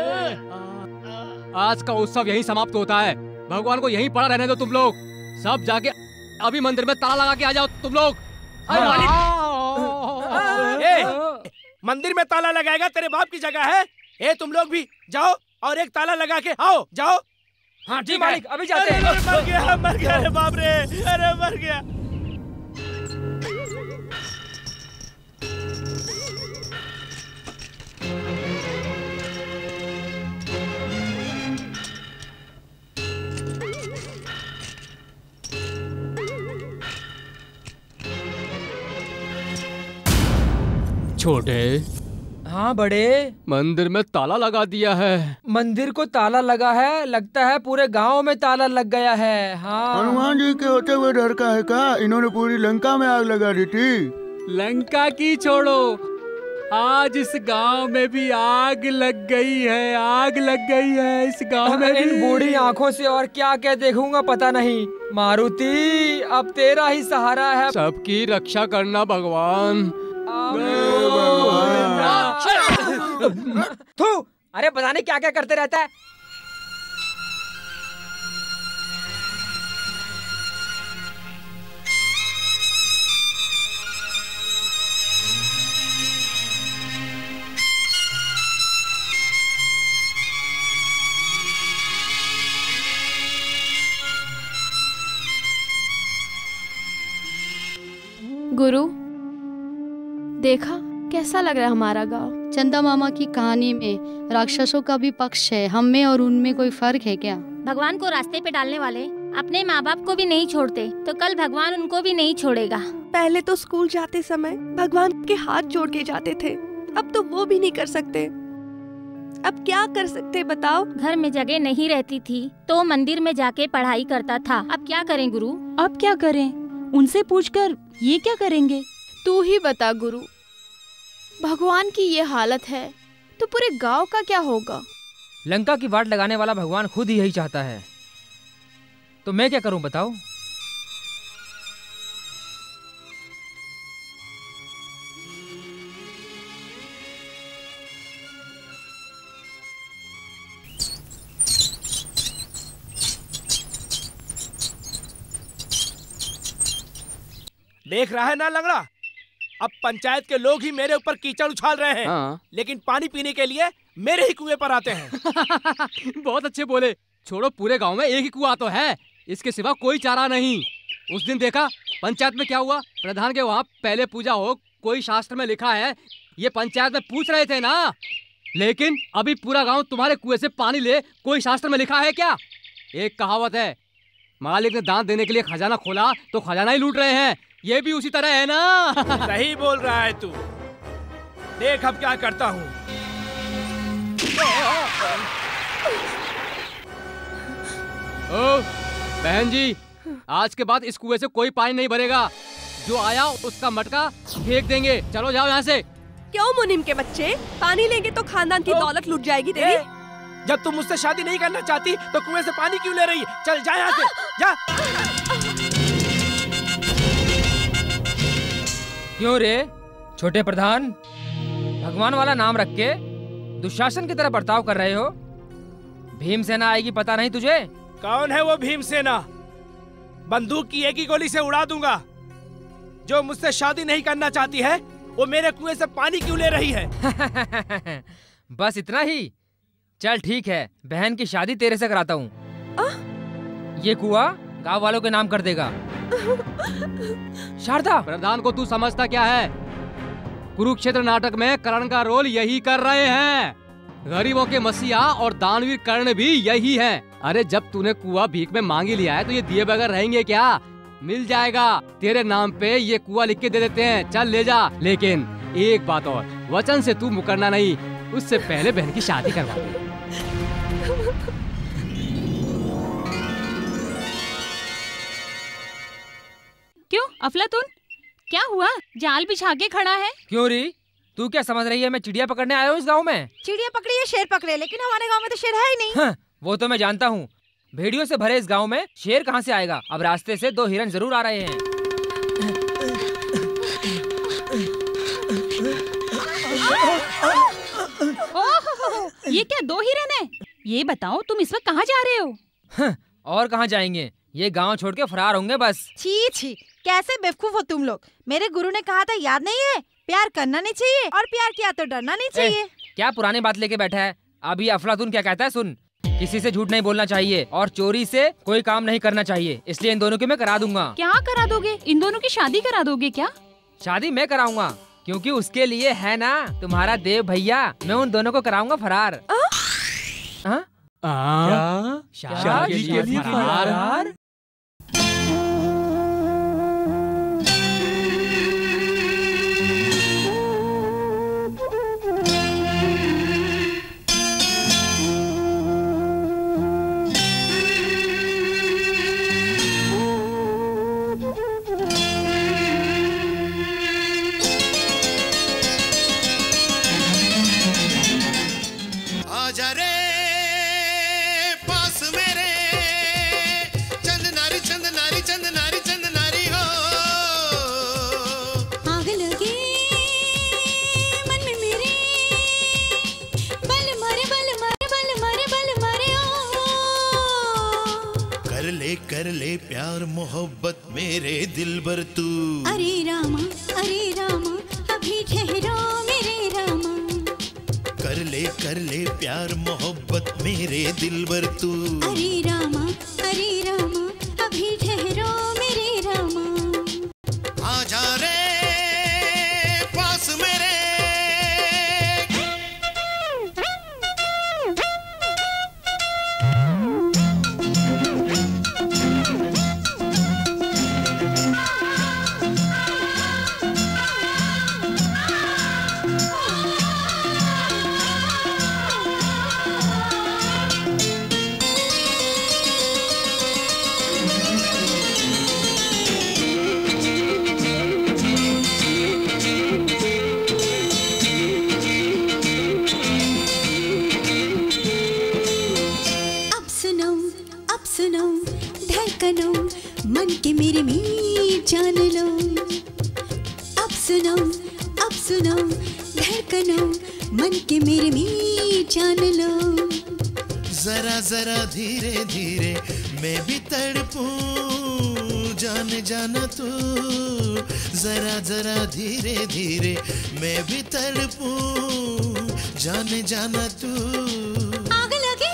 आज का उत्सव यहीं समाप्त होता है। भगवान को यहीं पड़ा रहने दो तुम लोग। सब जाके अभी मंदिर में ताला लगा के आ जाओ तुम लोग। मंदिर में ताला लगाएगा? तेरे बाप की जगह है। ए तुम लोग भी जाओ और एक ताला लगा के आओ, जाओ। हाँ ठीक मालिक, अभी जाते हैं। मर गया, अरे बाप रे, अरे मर गया। छोटे। हाँ बड़े। मंदिर में ताला लगा दिया है। मंदिर को ताला लगा है? लगता है पूरे गांव में ताला लग गया है। हाँ। हनुमान जी के होते हुए डर का है क्या? इन्होंने पूरी लंका में आग लगा दी थी। लंका की छोड़ो, आज इस गांव में भी आग लग गई है। आग लग गई है इस गांव में। इन बूढ़ी आंखों से और क्या क्या देखूंगा पता नहीं। मारुति, अब तेरा ही सहारा है। सबकी रक्षा करना भगवान। थू, अरे पता नहीं क्या क्या करते रहता है। गुरु, देखा कैसा लग रहा है हमारा गांव? चंदा मामा की कहानी में राक्षसों का भी पक्ष है, हम में और उनमें कोई फर्क है क्या? भगवान को रास्ते पे डालने वाले अपने माँ बाप को भी नहीं छोड़ते तो कल भगवान उनको भी नहीं छोड़ेगा। पहले तो स्कूल जाते समय भगवान के हाथ जोड़ के जाते थे, अब तो वो भी नहीं कर सकते। अब क्या कर सकते बताओ? घर में जगह नहीं रहती थी तो मंदिर में जाके पढ़ाई करता था। अब क्या करें गुरु? अब क्या करें? उनसे पूछकर ये क्या करेंगे? तू ही बता गुरु, भगवान की ये हालत है तो पूरे गांव का क्या होगा? लंका की वाट लगाने वाला भगवान खुद ही यही चाहता है, तो मैं क्या करूं बताओ? देख रहा है ना लंगड़ा, अब पंचायत के लोग ही मेरे ऊपर कीचड़ उछाल रहे हैं। हाँ। लेकिन पानी पीने के लिए मेरे ही कुएं पर आते हैं। बहुत अच्छे बोले। छोड़ो, पूरे गांव में एक ही कुआं तो है, इसके सिवा कोई चारा नहीं। उस दिन देखा पंचायत में क्या हुआ? प्रधान के वहाँ पहले पूजा हो, कोई शास्त्र में लिखा है, ये पंचायत में पूछ रहे थे ना। लेकिन अभी पूरा गांव तुम्हारे कुएं से पानी ले, कोई शास्त्र में लिखा है क्या? एक कहावत है, मालिक ने दान देने के लिए खजाना खोला तो खजाना ही लूट रहे हैं। ये भी उसी तरह है ना। सही बोल रहा है तू। देख अब क्या करता हूँ। ओ बहन जी, आज के बाद इस कुएं से कोई पानी नहीं भरेगा। जो आया उसका मटका फेंक देंगे। चलो जाओ यहाँ से। क्यों मुनीम के बच्चे, पानी लेंगे तो खानदान की दौलत लूट जाएगी तेरी। जब तुम मुझसे शादी नहीं करना चाहती तो कुएं से पानी क्यों ले रही? चल जा यहाँ से, जा। क्यों रे छोटे प्रधान, भगवान वाला नाम रख के दुशासन की तरह बर्ताव कर रहे हो? भीमसेना आएगी पता नहीं तुझे? कौन है वो भीमसेना? बंदूक की एक ही गोली से उड़ा दूंगा। जो मुझसे शादी नहीं करना चाहती है वो मेरे कुएं से पानी क्यों ले रही है? बस इतना ही? चल ठीक है, बहन की शादी तेरे से कराता हूँ। ये कुआं गांव वालों के नाम कर देगा। शारदा, प्रधान को तू समझता क्या है? कुरुक्षेत्र नाटक में कर्ण का रोल यही कर रहे हैं। गरीबों के मसीहा और दानवीर कर्ण भी यही हैं। अरे जब तूने कुआं भीख में मांगी लिया है तो ये दिए बगैर रहेंगे क्या? मिल जाएगा, तेरे नाम पे ये कुआं लिख के दे देते हैं, चल ले जा। लेकिन एक बात और, वचन से तू मुकरना नहीं, उससे पहले बहन की शादी करवा दे। क्यों अफलातून, क्या हुआ? जाल बिछा के खड़ा है? क्यों री, तू क्या समझ रही है मैं चिड़िया पकड़ने आया हूँ इस गांव में? चिड़िया पकड़ी है, शेर पकड़े, लेकिन हमारे गांव में तो शेर है ही नहीं। हाँ, वो तो मैं जानता हूँ। भेड़ियों से भरे इस गांव में शेर कहाँ से आएगा? अब रास्ते से 2 हिरन जरूर आ रहे हैं। ओह, ये क्या 2 हिरन है? ये बताओ तुम इस वक्त कहाँ जा रहे हो? हाँ, और कहाँ जाएंगे, ये गांव छोड़ के फरार होंगे बस। छी छी, कैसे बेवकूफ हो तुम लोग। मेरे गुरु ने कहा था, याद नहीं है? प्यार करना नहीं चाहिए और प्यार किया तो डरना नहीं चाहिए। क्या पुरानी बात लेके बैठा है? अभी अफलातून क्या कहता है सुन, किसी से झूठ नहीं बोलना चाहिए और चोरी से कोई काम नहीं करना चाहिए, इसलिए इन दोनों की मैं करा दूंगा। क्या करा दोगे? इन दोनों की शादी करा दोगे क्या? शादी मैं कराऊंगा, क्योंकि उसके लिए है ना तुम्हारा देव भैया। मैं उन दोनों को कराऊंगा फरार। शादी के लिए फरार? आजा रे पास मेरे, चंद नारी चंद नारी चंद नारी चंद नारी हो। आग लगे मन में मेरे, बल मारे बल मारे बल मारे बल मारे ओ। कर ले प्यार मोहब्बत मेरे दिलबर तू। अरे रामा अभी ठहरो मेरे रामा। कर ले प्यार मोहब्बत मेरे दिलबर तू। अरे रामा अभी ठहरो मेरे रामा। आजा रे पास मेरे। धड़कनों मन के मेरे में जान लो। अब सुनो धड़कनों मन के मेरे में जान लो। जरा जरा धीरे धीरे मैं भी तड़पूं, जाने जाना तू। जरा जरा धीरे धीरे मैं भी तड़पूं, जाने जाना तू। आग लगे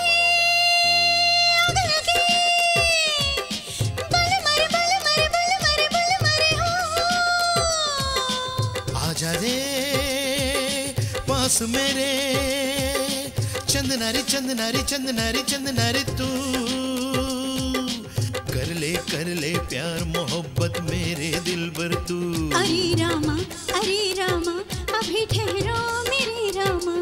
बल मारे बल मारे बल मारे बल मारे हो। आजा रे पास मेरे, चंद नारी चंद नारी चंद नारी चंद नारी तू। कर ले प्यार मोहब्बत मेरे दिलबर तू। अरे रामा अभी ठहरो मेरे रामा।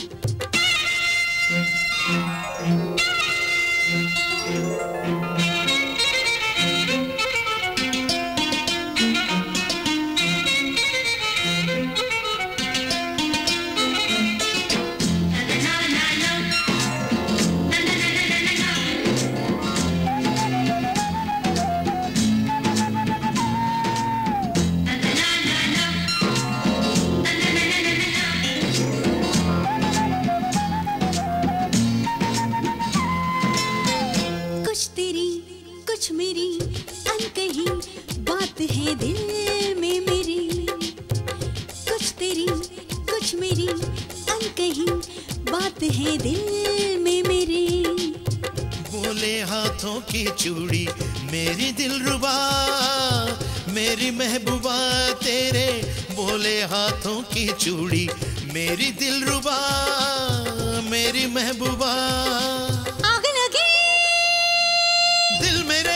कुछ तेरी कुछ मेरी अनकही बात है दिल में मेरी। कुछ तेरी कुछ मेरी अनकही बात है दिल में मेरी। बोले हाथों की चूड़ी मेरी दिलरुबा, मेरी महबूबा तेरे बोले हाथों की चूड़ी, मेरी दिलरुबा मेरी महबूबा। आग लगी दिल मेरे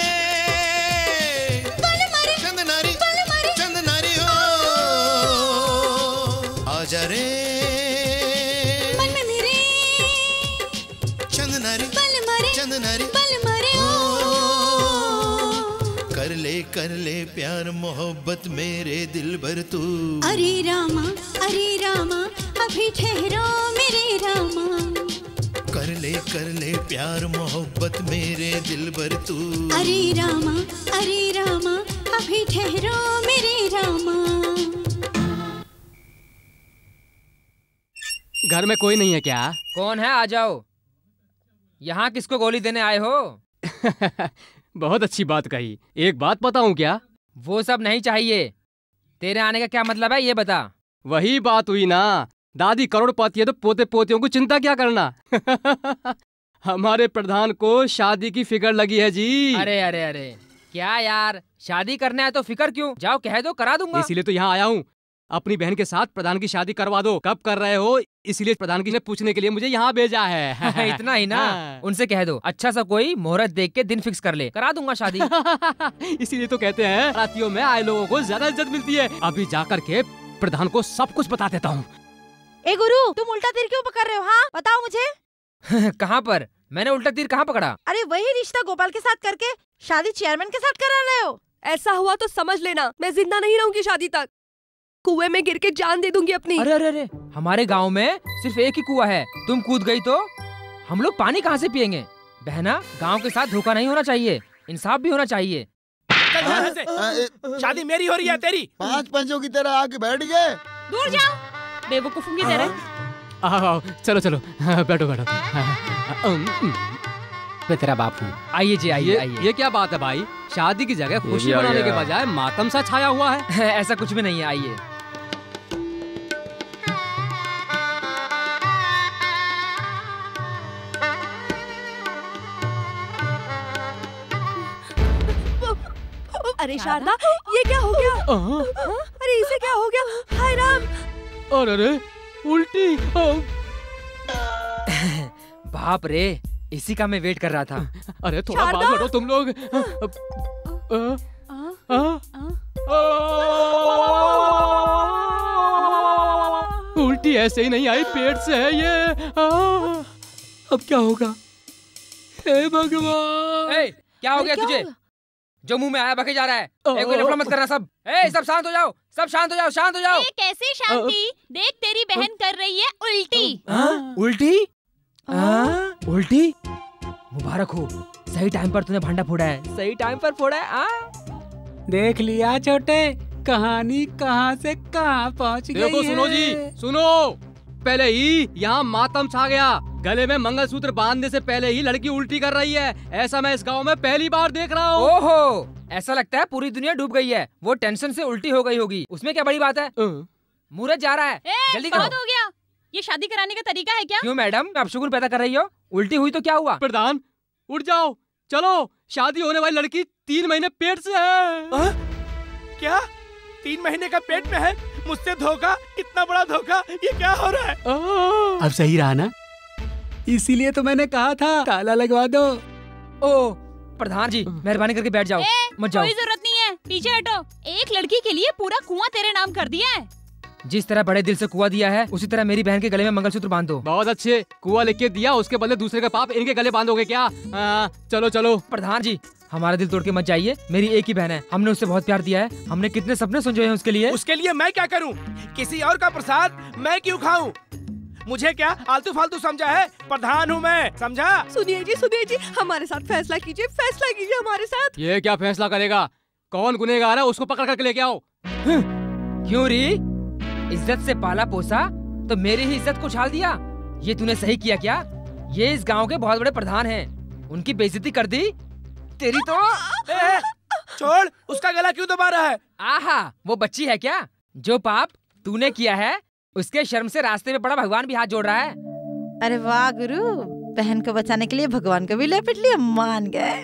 बल मरे चंदनारी बल मरे चंदनारी हो, आजा रे मन में मेरे चंदनारी बल मरे चंदनारी बल मरे कर ले प्यार मोहब्बत मेरे दिल भर तू। अरे रामा अभी ठहरो मेरे रामा। कर ले प्यार मोहब्बत मेरे दिल भर तू। अरे रामा अभी ठहरो मेरे रामा। घर में कोई नहीं है क्या? कौन है? आ जाओ। यहाँ किसको गोली देने आए हो? बहुत अच्छी बात कही। एक बात बताऊं क्या? वो सब नहीं चाहिए। तेरे आने का क्या मतलब है ये बता। वही बात हुई ना, दादी करोड़पति है तो पोते पोतियों को चिंता क्या करना। हमारे प्रधान को शादी की फिक्र लगी है जी। अरे अरे अरे क्या यार, शादी करना है तो फिक्र क्यों? जाओ कह दो, करा दूंगा। इसीलिए तो यहाँ आया हूँ। अपनी बहन के साथ प्रधान की शादी करवा दो। कब कर रहे हो? इसीलिए प्रधान की ने पूछने के लिए मुझे यहाँ भेजा है। इतना ही ना? उनसे कह दो अच्छा सा कोई मुहूर्त देख के दिन फिक्स कर ले, करा दूंगा शादी। इसीलिए तो कहते हैं रातियों में आए लोगों को ज्यादा इज्जत मिलती है। अभी जाकर के प्रधान को सब कुछ बता देता हूँ। ए गुरु, तुम उल्टा तीर क्यों पकड़ रहे हो? हाँ बताओ मुझे। कहाँ पर? मैंने उल्टा तीर कहाँ पकड़ा? अरे वही रिश्ता गोपाल के साथ करके शादी चेयरमैन के साथ करा रहे हो। ऐसा हुआ तो समझ लेना मैं जिंदा नहीं रहूंगी शादी तक। कुएं में गिर के जान दे दूंगी अपनी। अरे अरे अरे, हमारे गांव में सिर्फ एक ही कुआं है, तुम कूद गई तो हम लोग पानी कहाँ से पियेंगे? बहना, गांव के साथ धोखा नहीं होना चाहिए, इंसाफ भी होना चाहिए। शादी मेरी हो रही है तेरी? 5 पंचों की तरह आके बैठ गए। दूर जाओ बेवकूफों की तरह। आओ चलो चलो बैठो बैठो। मैं तेरा बाप हूँ। आइए जी आइए आइए। ये क्या बात है भाई? शादी की जगह खुशी मनाने के बजाय मातम सा छाया हुआ है। ऐसा कुछ भी नहीं है, आइए। अरे शारदा, ये क्या हो गया? अरे इसे क्या हो गया? हाय राम! अरे उल्टी! बाप रे, इसी का मैं वेट कर रहा था। अरे थोड़ा बात करो तुम लोग। उल्टी ऐसे ही नहीं आई, पेट से है ये। अब क्या होगा? हे भगवान! क्या हो गया तुझे? जो मुंह में आया बके जा रहा है। कोई लफड़ा मत करना सब। सब शांत हो जाओ, सब शांत हो जाओ, शांत हो जाओ। कैसी शांति? देख तेरी बहन कर रही है उल्टी। उल्टी? उल्टी? मुबारक हो, सही टाइम पर तूने भांडा फोड़ा है, सही टाइम पर फोड़ा है। देख लिया छोटे, कहानी कहाँ से कहाँ पहुँच गई है। देखो सुनो जी, सुनो। पहले ही यहाँ मातम छा गया। गले में मंगलसूत्र बांधने से पहले ही लड़की उल्टी कर रही है। ऐसा मैं इस गांव में पहली बार देख रहा हूँ। ओहो, ऐसा लगता है पूरी दुनिया डूब गई है। वो टेंशन से उल्टी हो गई होगी, उसमें क्या बड़ी बात है? मुहूर्त जा रहा है, जल्दी करो। हो गया, ये शादी कराने का तरीका है क्या? क्यों मैडम, आप शुगुन पैदा कर रही हो? उल्टी हुई तो क्या हुआ? प्रधान उठ जाओ, चलो। शादी होने वाली लड़की 3 महीने पेट से है। क्या? 3 महीने का पेट में है? मुझसे धोखा? इतना बड़ा धोखा? ये क्या हो रहा है? अब सही रहा ना? इसीलिए तो मैंने कहा था ताला लगवा दो। ओ प्रधान जी, मेहरबानी करके बैठ जाओ, मत जाओ। कोई जरूरत नहीं है, पीछे हटो। एक लड़की के लिए पूरा कुआं तेरे नाम कर दिया है। जिस तरह बड़े दिल से कुआं दिया है, उसी तरह मेरी बहन के गले में मंगलसूत्र बांध दो। बहुत अच्छे, कुआं लेके दिया, उसके बदले दूसरे का पाप इनके गले बांधोगे क्या? चलो चलो। प्रधान जी, हमारा दिल तोड़ के मत जाइए, मेरी एक ही बहन है, हमने उससे बहुत प्यार दिया है, हमने कितने सपने संजोए हैं उसके लिए। उसके लिए मैं क्या करूं? किसी और का प्रसाद मैं क्यों खाऊं? मुझे क्या आलतू फालतू समझा है? प्रधान हूँ मैं, समझा? सुनिए जी, हमारे साथ फैसला कीजिए, फैसला कीजिए हमारे साथ। ये क्या फैसला करेगा? कौन गुनहगार है उसको पकड़ करके लेके आओ। क्यों री? इज्जत से पाला पोसा तो मेरी ही इज्जत को उछाल दिया। ये तूने सही किया क्या? ये इस गांव के बहुत बड़े प्रधान हैं, उनकी बेइज्जती कर दी तेरी तो। छोड़, उसका गला क्यों दबा रहा है? आहा, वो बच्ची है क्या? जो पाप तूने किया है उसके शर्म से रास्ते में पड़ा भगवान भी हाथ जोड़ रहा है। अरे वाह गुरु, बहन को बचाने के लिए भगवान को भी लेपिट लिया, मान गए।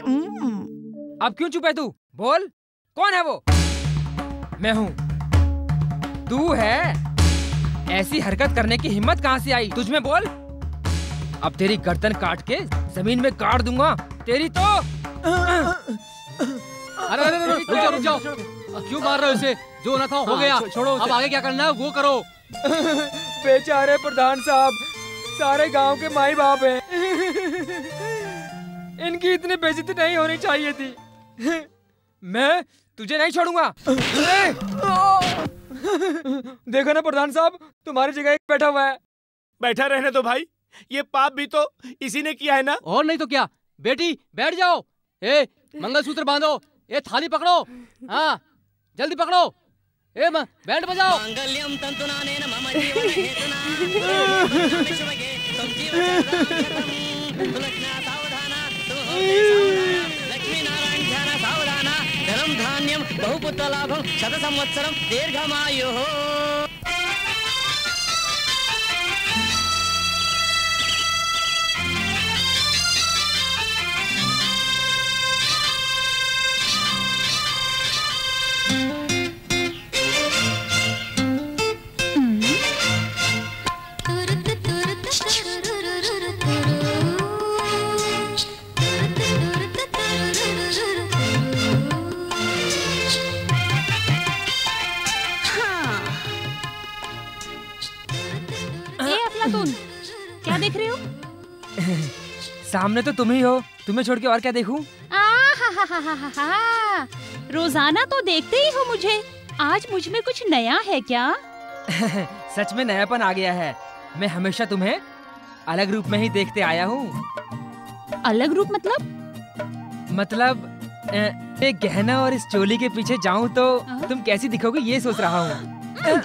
अब क्यों चुप है तू? बोल, कौन है वो? मैं हूँ। तू है? ऐसी हरकत करने की हिम्मत कहाँ से आई तुझ में, बोल। अब तेरी गर्दन काट के जमीन में गाड़ दूंगा तेरी तो। अरे रुक जाओ, क्यों मार रहे हो इसे? जो ना था हो गया, छोड़ो। अब आगे क्या करना है वो करो। बेचारे प्रधान साहब, सारे गांव के माई बाप हैं। इनकी इतनी बेइज्जती नहीं होनी चाहिए थी। मैं तुझे नहीं छोड़ूंगा। देखो ना प्रधान साहब, तुम्हारी जगह एक बैठा हुआ है। बैठा रहने दो भाई, ये पाप भी तो इसी ने किया है ना। और नहीं तो क्या। बेटी बैठ जाओ। ए मंगलसूत्र बांधो, ए थाली पकड़ो, हाँ जल्दी पकड़ो। ए बैंड बजाओ। मांगल्यम तंतुनानेन मम जीवन हेतुना विश्वगे तुम जीवन तुलक्ष्णा सावधाना लक्ष्मी नारायण ध्यान सावधाना धनम धान्यम बहुपुत्र लाभम शत संवत्सरम दीर्घमायुः। क्या देख रहे हो? सामने तो तुम ही हो, तुम्हें छोड़ के और क्या देखूं? रोजाना तो देखते ही हो मुझे, आज मुझ में कुछ नया है क्या? सच में नयापन आ गया है। मैं हमेशा तुम्हें अलग रूप में ही देखते आया हूँ। अलग रूप मतलब एक गहना और इस चोली के पीछे जाऊं तो तुम कैसी दिखोगी ये सोच रहा हूँ।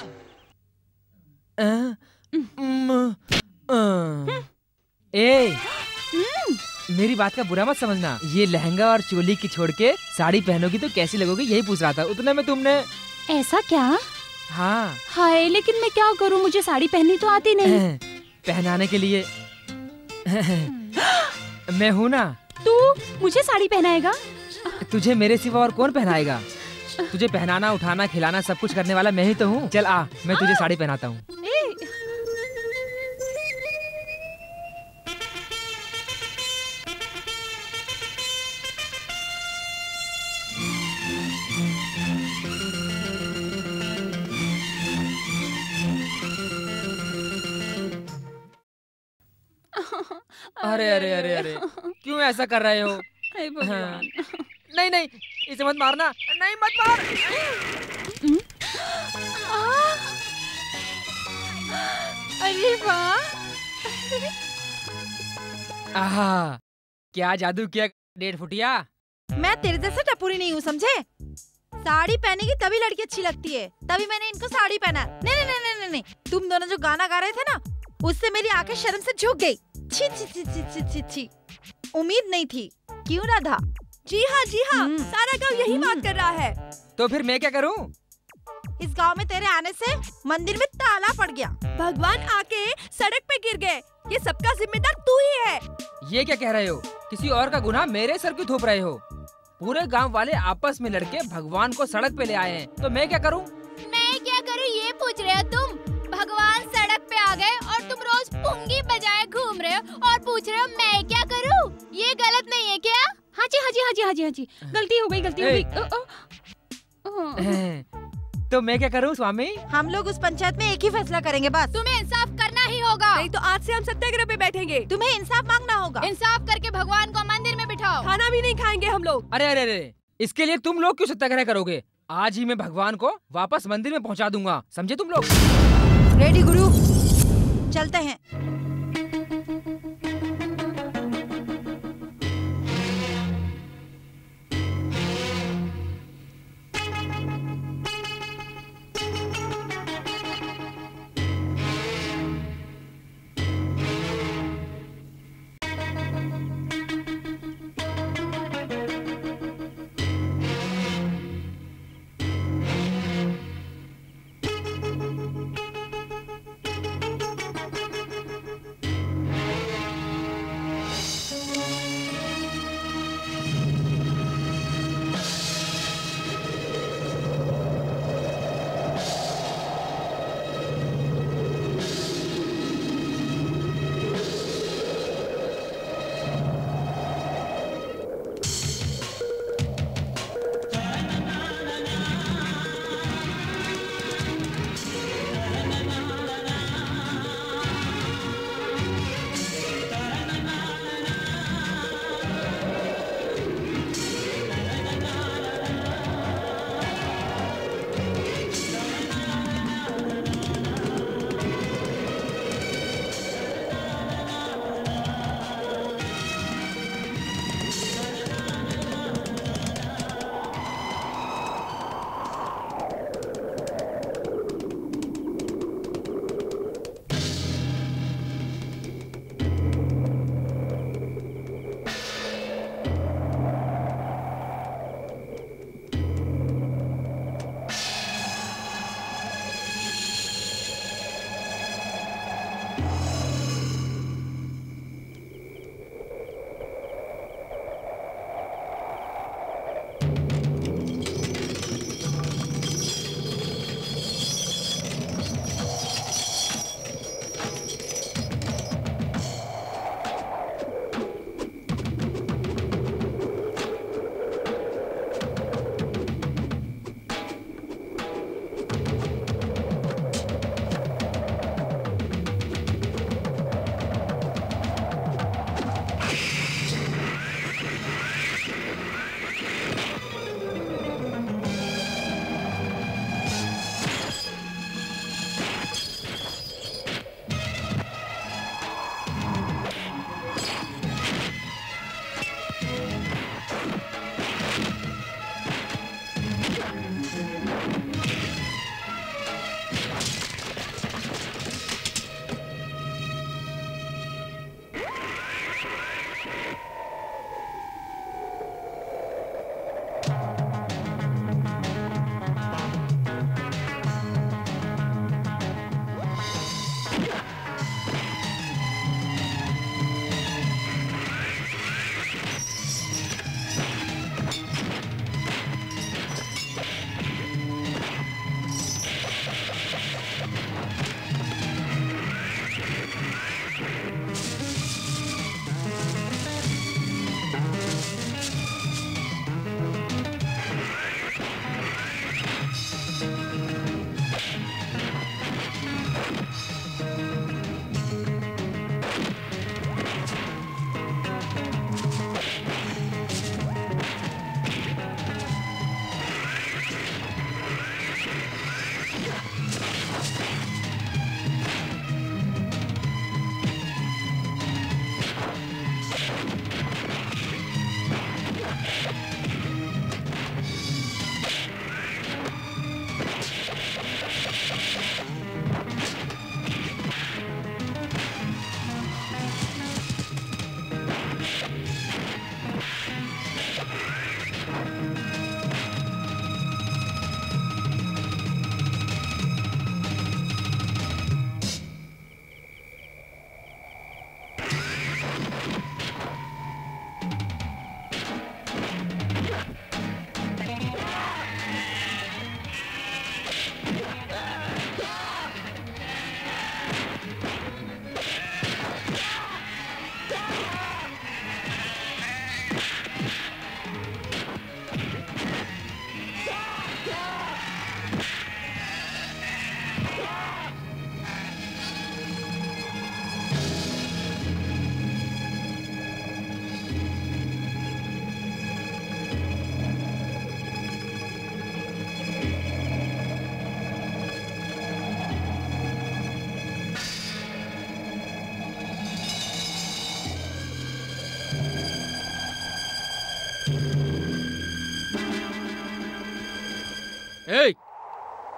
मेरी बात का बुरा मत समझना। ये लहंगा और चोली की छोड़ के साड़ी पहनोगी तो कैसी लगोगी यही पूछ रहा था। उतने में तुमने ऐसा क्या? हाँ। हाय, लेकिन मैं क्या करूँ, मुझे साड़ी पहननी तो आती नहीं। पहनाने के लिए मैं हूँ ना। तू मुझे साड़ी पहनाएगा? तुझे मेरे सिवा और कौन पहनाएगा? तुझे पहनाना, उठाना, खिलाना सब कुछ करने वाला मैं ही तो हूँ। चल आ, मैं तुझे साड़ी पहनाता हूँ। अरे अरे अरे अरे, क्यों ऐसा कर रहे हो? भगवान। नहीं नहीं, इसे मत मारना। नहीं मत मार। अरे वाह, आहा, क्या जादू किया 1.5 फुटिया। मैं तेरे जैसा टपुरी नहीं हूँ, समझे? साड़ी पहनेगी तभी लड़की अच्छी लगती है, तभी मैंने इनको साड़ी पहना। नहीं नहीं नहीं नहीं नहीं, तुम दोनों जो गाना गा रहे थे ना, उससे मेरी आंखें शर्म से झुक गई। छी छी छी छी छी छी छी। उम्मीद नहीं थी, क्यों राधा? जी हाँ, सारा गांव यही बात कर रहा है। तो फिर मैं क्या करूं? इस गांव में तेरे आने से मंदिर में ताला पड़ गया। भगवान आके सड़क पे गिर गए, ये सबका जिम्मेदार तू ही है। ये क्या कह रहे हो? किसी और का गुनाह मेरे सर क्यों थोप रहे हो? पूरे गांव वाले आपस में लड़के भगवान को सड़क पे ले आए हैं, तो मैं क्या करूं? मैं क्या करूं ये पूछ रहे हो तुम? भगवान सड़क पे आ गए और तुम रोज पुंगी बजाए घूम रहे हो और पूछ रहे हो मैं क्या करूं? ये गलत नहीं है क्या? हाँ जी हाँ जी हाँ जी हाँ जी हाँ जी, गलती हो गई। तो मैं क्या करूं स्वामी? हम लोग उस पंचायत में एक ही फैसला करेंगे बस। तुम्हें इंसाफ करना ही होगा, नहीं तो आज से हम सत्याग्रह पे बैठेंगे। तुम्हें इंसाफ मांगना होगा। इंसाफ करके भगवान को मंदिर में बिठाओ। खाना भी नहीं खाएंगे हम लोग। अरे अरे अरे, इसके लिए तुम लोग क्यों सत्याग्रह करोगे? आज ही मैं भगवान को वापस मंदिर में पहुंचा दूंगा, समझे तुम लोग? रेडी गुरु, चलते हैं।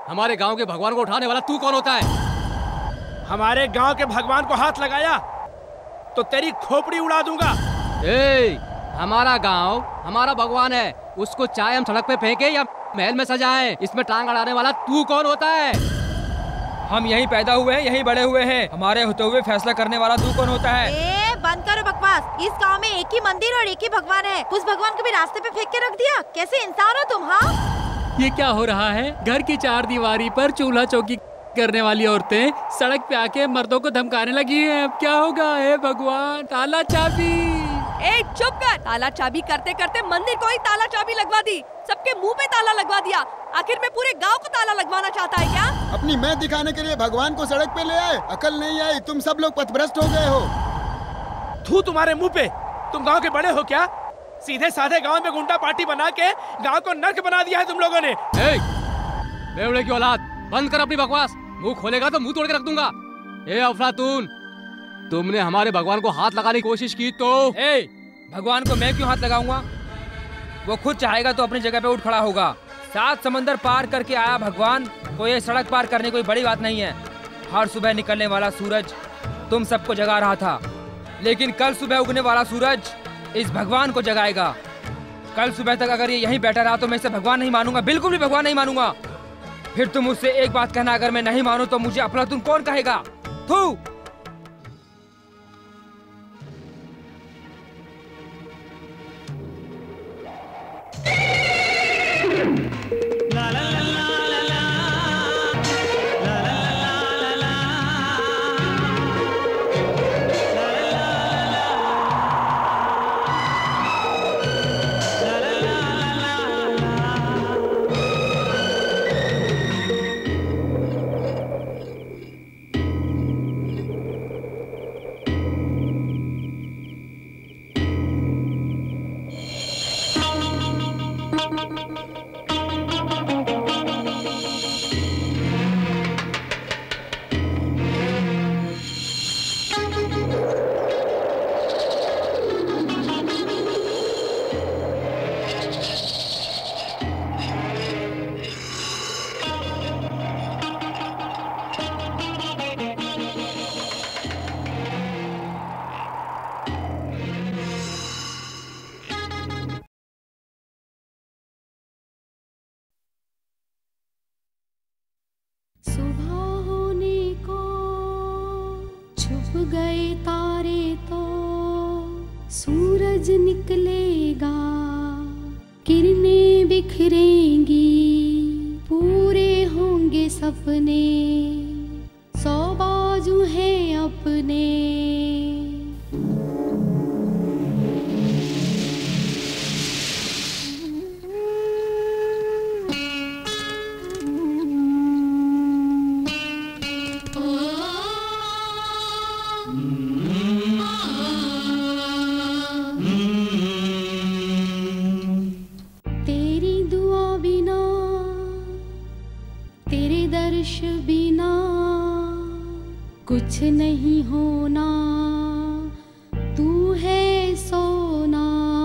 हमारे गांव के भगवान को उठाने वाला तू कौन होता है? हमारे गांव के भगवान को हाथ लगाया तो तेरी खोपड़ी उड़ा दूंगा। हमारा गांव हमारा भगवान है, उसको चाहे हम सड़क पे फेंके या महल में सजाएं, इसमें टांग अड़ाने वाला तू कौन होता है? हम यहीं पैदा हुए हैं, यहीं बड़े हुए हैं, हमारे होते हुए फैसला करने वाला तू कौन होता है? बंद करो बकवास। इस गांव में एक ही मंदिर और एक ही भगवान है। उस भगवान को भी रास्ते पे फेंक के रख दिया। कैसे इंसान हो तुम? हाँ, ये क्या हो रहा है? घर की चार दीवारी पर चूल्हा चौकी करने वाली औरतें सड़क पे आके मर्दों को धमकाने लगी हैं। अब क्या होगा? हे भगवान, ताला चाबी। ए चुप कर। ताला चाबी करते करते मंदिर को ही ताला चाबी लगवा दी, सबके मुंह पे ताला लगवा दिया। आखिर में पूरे गांव को ताला लगवाना चाहता है क्या? अपनी मैं दिखाने के लिए भगवान को सड़क पे ले आए, अकल नहीं आई। तुम सब लोग पथभ्रष्ट हो गए हो। थू तुम्हारे मुंह पे। तुम गांव के बड़े हो क्या? सीधे साधे गांव में गुंडा पार्टी बना के गांव को नर्क बना दिया है तुम लोगों ने। बेवड़े की औलाद, बंद कर अपनी बकवास। मुंह खोलेगा तो मुंह तोड़ के रख दूंगा। ए अफलातून, तुमने हमारे भगवान को हाथ लगाने की कोशिश की तो? भगवान को मैं क्यों हाथ लगाऊंगा? वो खुद चाहेगा तो अपनी जगह पे उठ खड़ा होगा। 7 समंदर पार करके आया भगवान को ये सड़क पार करने कोई बड़ी बात नहीं है। हर सुबह निकलने वाला सूरज तुम सबको जगा रहा था, लेकिन कल सुबह उगने वाला सूरज इस भगवान को जगाएगा। कल सुबह तक अगर ये यहीं बैठा रहा तो मैं इसे भगवान नहीं मानूंगा, बिल्कुल भी भगवान नहीं मानूंगा। फिर तुम मुझसे एक बात कहना, अगर मैं नहीं मानूं तो मुझे अफलातून कौन कहेगा? थू। गए तारे तो सूरज निकलेगा, किरणें बिखरेंगी, पूरे होंगे सपने, 100 बाजू हैं अपने। तेरी दुआ बिना, तेरे दर्श बिना कुछ नहीं होना, तू है सोना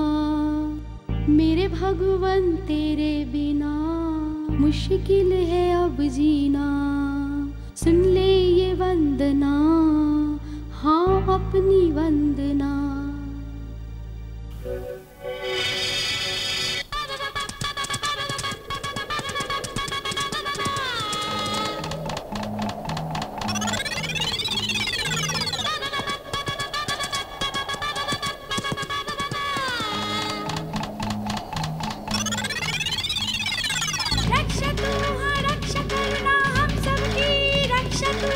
मेरे भगवन, तेरे बिना मुश्किल है अब जीना। सुन ले ये वंदना, हाँ अपनी वंदना। रक्षा तू, हाँ रक्षा करना हम सबकी, रक्षा तू,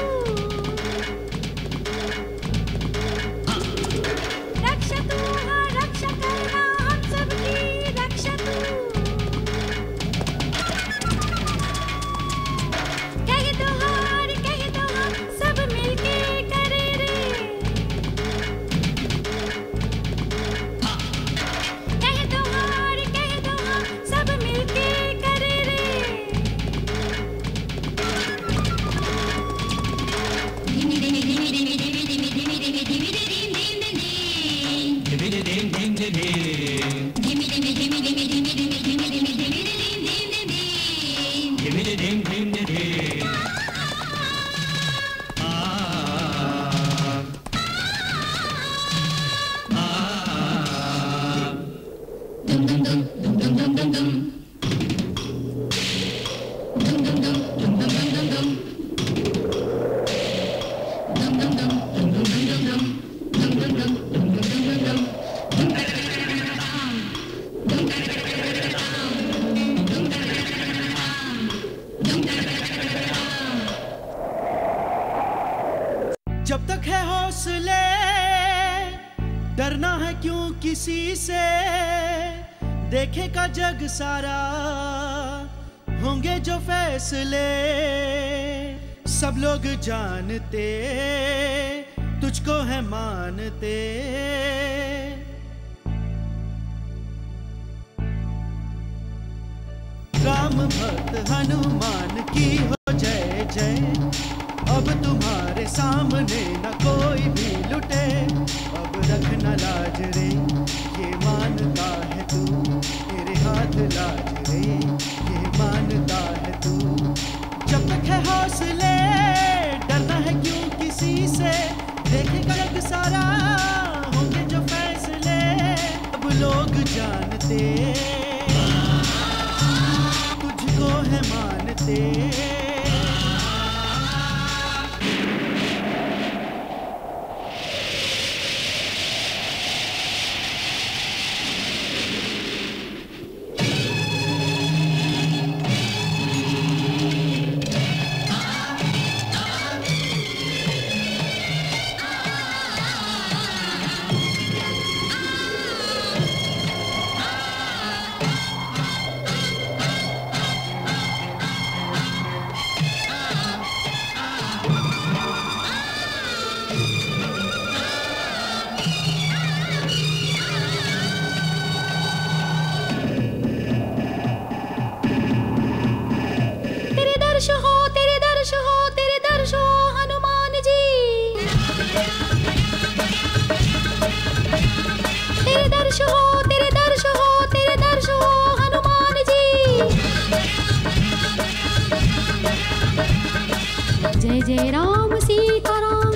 रक्षा तू, हाँ रक्षा करना जब तक है हौसले डरना है क्यों किसी से, देखेगा जग सारा होंगे जो फैसले। सब लोग जानते तुझको है मानते, राम भक्त हनुमान की हो जय जय। अब तुम्हारे सामने न कोई भी लुटे, अब रखना लाज रे ये मानता है तू, तेरे हाथ लाज रे ये मानता है तू। जब तक है हौसले डरना है क्यों किसी से, देखेगा जग सारा होंगे जो फैसले। अब लोग जानते तुझको है मानते, जय जय राम सीताराम,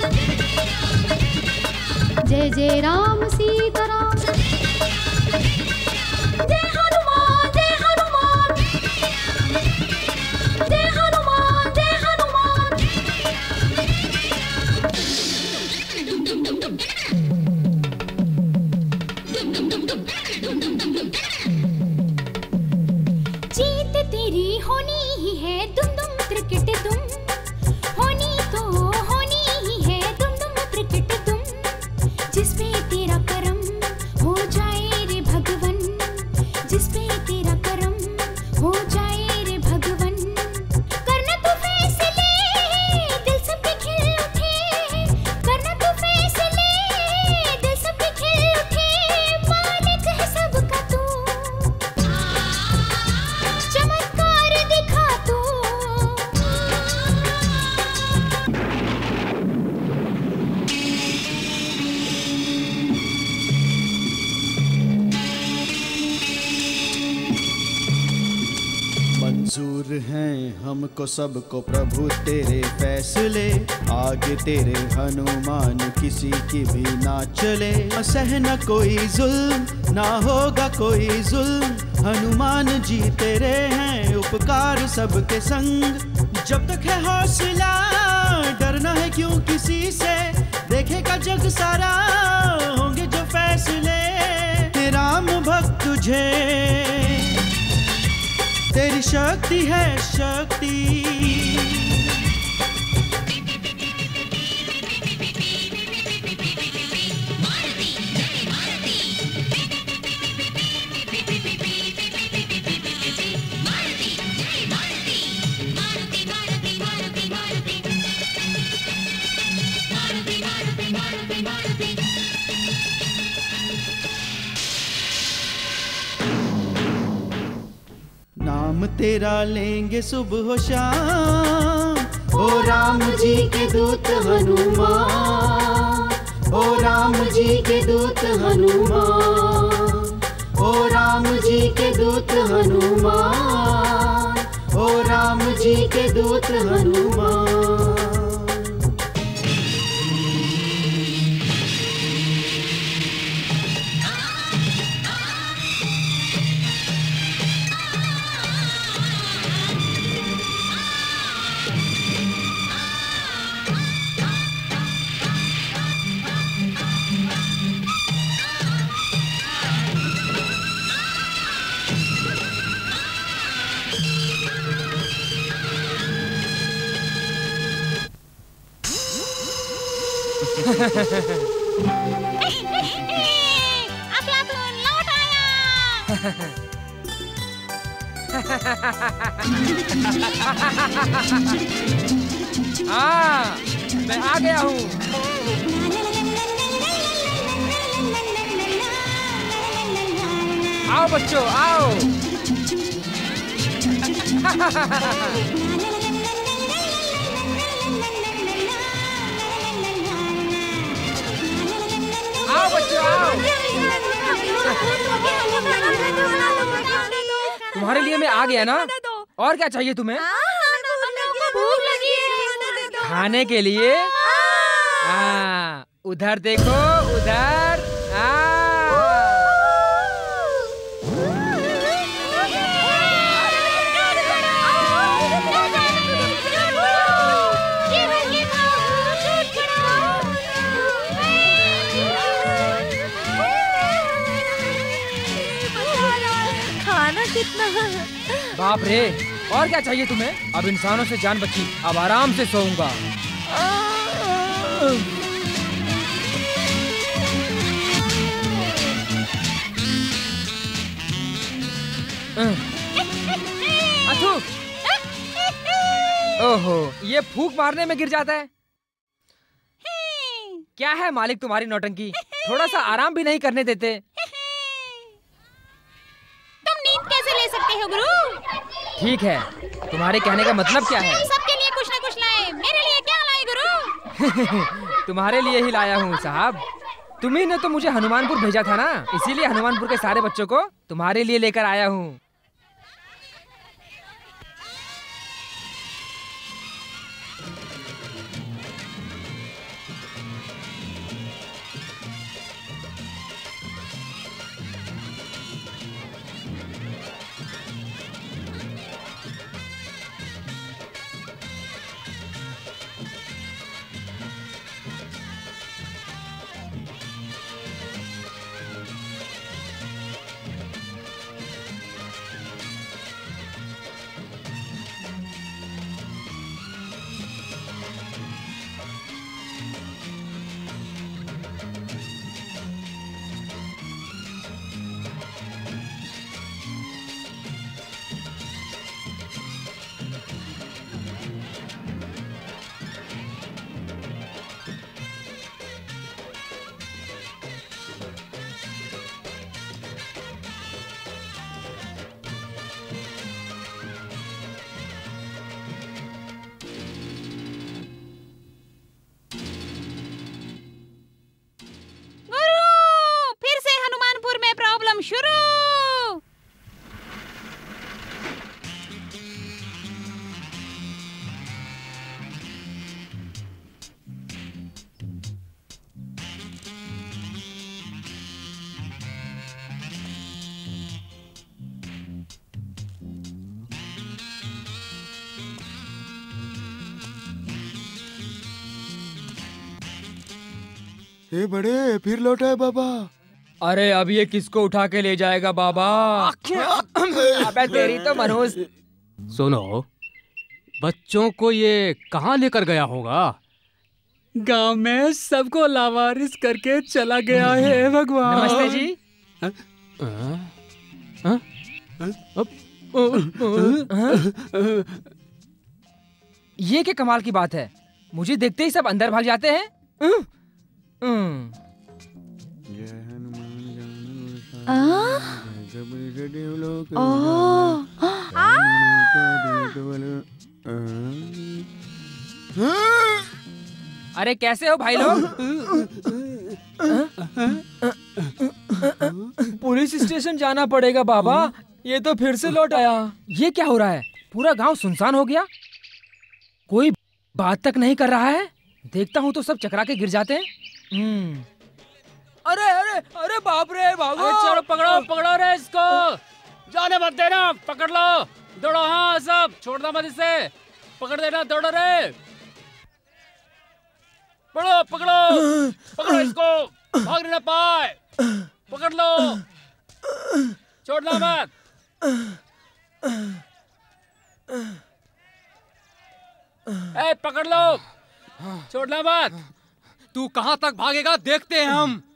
जय जय राम सीताराम, जय हनुमान जय हनुमान, जय हनुमान जय हनुमान। जीत तेरी होनी ही है, दुम दुम क्रिकेट दुम होनी तो होनी ही है, दुम दुम क्रिकेट दुम। जिसपे तेरा करम हो जाए रे भगवन, जिसपे तेरा करम हो जाए रे भगवन। करना तो फैसले दिल सबके खिल उठे, करना तो फैसले दिल सबके खिल उठे। मालिक है सबका तू, चमत्कार दिखा तू। मंजूर हैं हमको सबको प्रभु तेरे फैसले, आगे तेरे हनुमान किसी की भी ना चले। सहना कोई जुल्म ना होगा कोई जुल्म, हनुमान जी तेरे हैं उपकार सबके संग। जब तक है हौसला डरना है क्यों किसी से, देखेगा जग सारा होंगे जो फैसले। तेरे राम भक्त तुझे तेरी शक्ति है शक्ति। नाम तेरा लेंगे सुबह शाम, ओ राम जी के दूत हनुमान, ओ राम जी के दूत हनुमान, ओ राम जी के दूत हनुमान, ओ राम जी के दूत हनुमान। अफलातून लौट आया। हाँ, मैं आ गया हूँ। आओ बच्चों, आओ। आओ बच्चों, आओ। तुम्हारे लिए मैं आ गया ना। और क्या चाहिए तुम्हें? भूख लगी है। खाने के लिए? उधर देखो, उधर। खाना कितना? बाप रे, और क्या चाहिए तुम्हें? अब इंसानों से जान बची, अब आराम से सोऊंगा। अथू, ओहो, ये फूंक मारने में गिर जाता है। क्या है मालिक तुम्हारी नौटंकी? थोड़ा सा आराम भी नहीं करने देते। तुम नींद कैसे ले सकते हो गुरु? ठीक है, तुम्हारे कहने का मतलब क्या है? सबके लिए कुछ न कुछ लाए, मेरे लिए क्या लाए गुरु? तुम्हारे लिए ही लाया हूँ साहब। तुम्ही ने तो मुझे हनुमानपुर भेजा था ना, इसीलिए हनुमानपुर के सारे बच्चों को तुम्हारे लिए लेकर आया हूँ। शुरू। ए बड़े, फिर लौटा है बाबा। अरे अब ये किसको उठा के ले जाएगा बाबा? अबे तेरी तो मनोज। सुनो, बच्चों को ये कहाँ लेकर गया होगा? गांव में सबको लावारिस करके चला गया है भगवान। नमस्ते जी। ये क्या कमाल की बात है, मुझे देखते ही सब अंदर भाग जाते हैं। अरे कैसे हो भाई लोग? पुलिस स्टेशन जाना पड़ेगा बाबा, ये तो फिर से लौट आया। ये क्या हो रहा है? पूरा गांव सुनसान हो गया, कोई बात तक नहीं कर रहा है। देखता हूँ तो सब चकरा के गिर जाते हैं। अरे अरे अरे बाप रे, भागो! अरे चलो पकड़ो पकड़ो रे इसको, जाने मत देना, पकड़ लो, दौड़ो। हाँ सब, छोड़ना मत इसे, पकड़ देना, दौड़ो रे, पकड़ो पकड़ो पकड़ो इसको, भाग ना पाए, पकड़ लो, छोड़ना मत। ए पकड़ लो, छोड़ना मत। तू कहाँ तक भागेगा देखते हैं हम।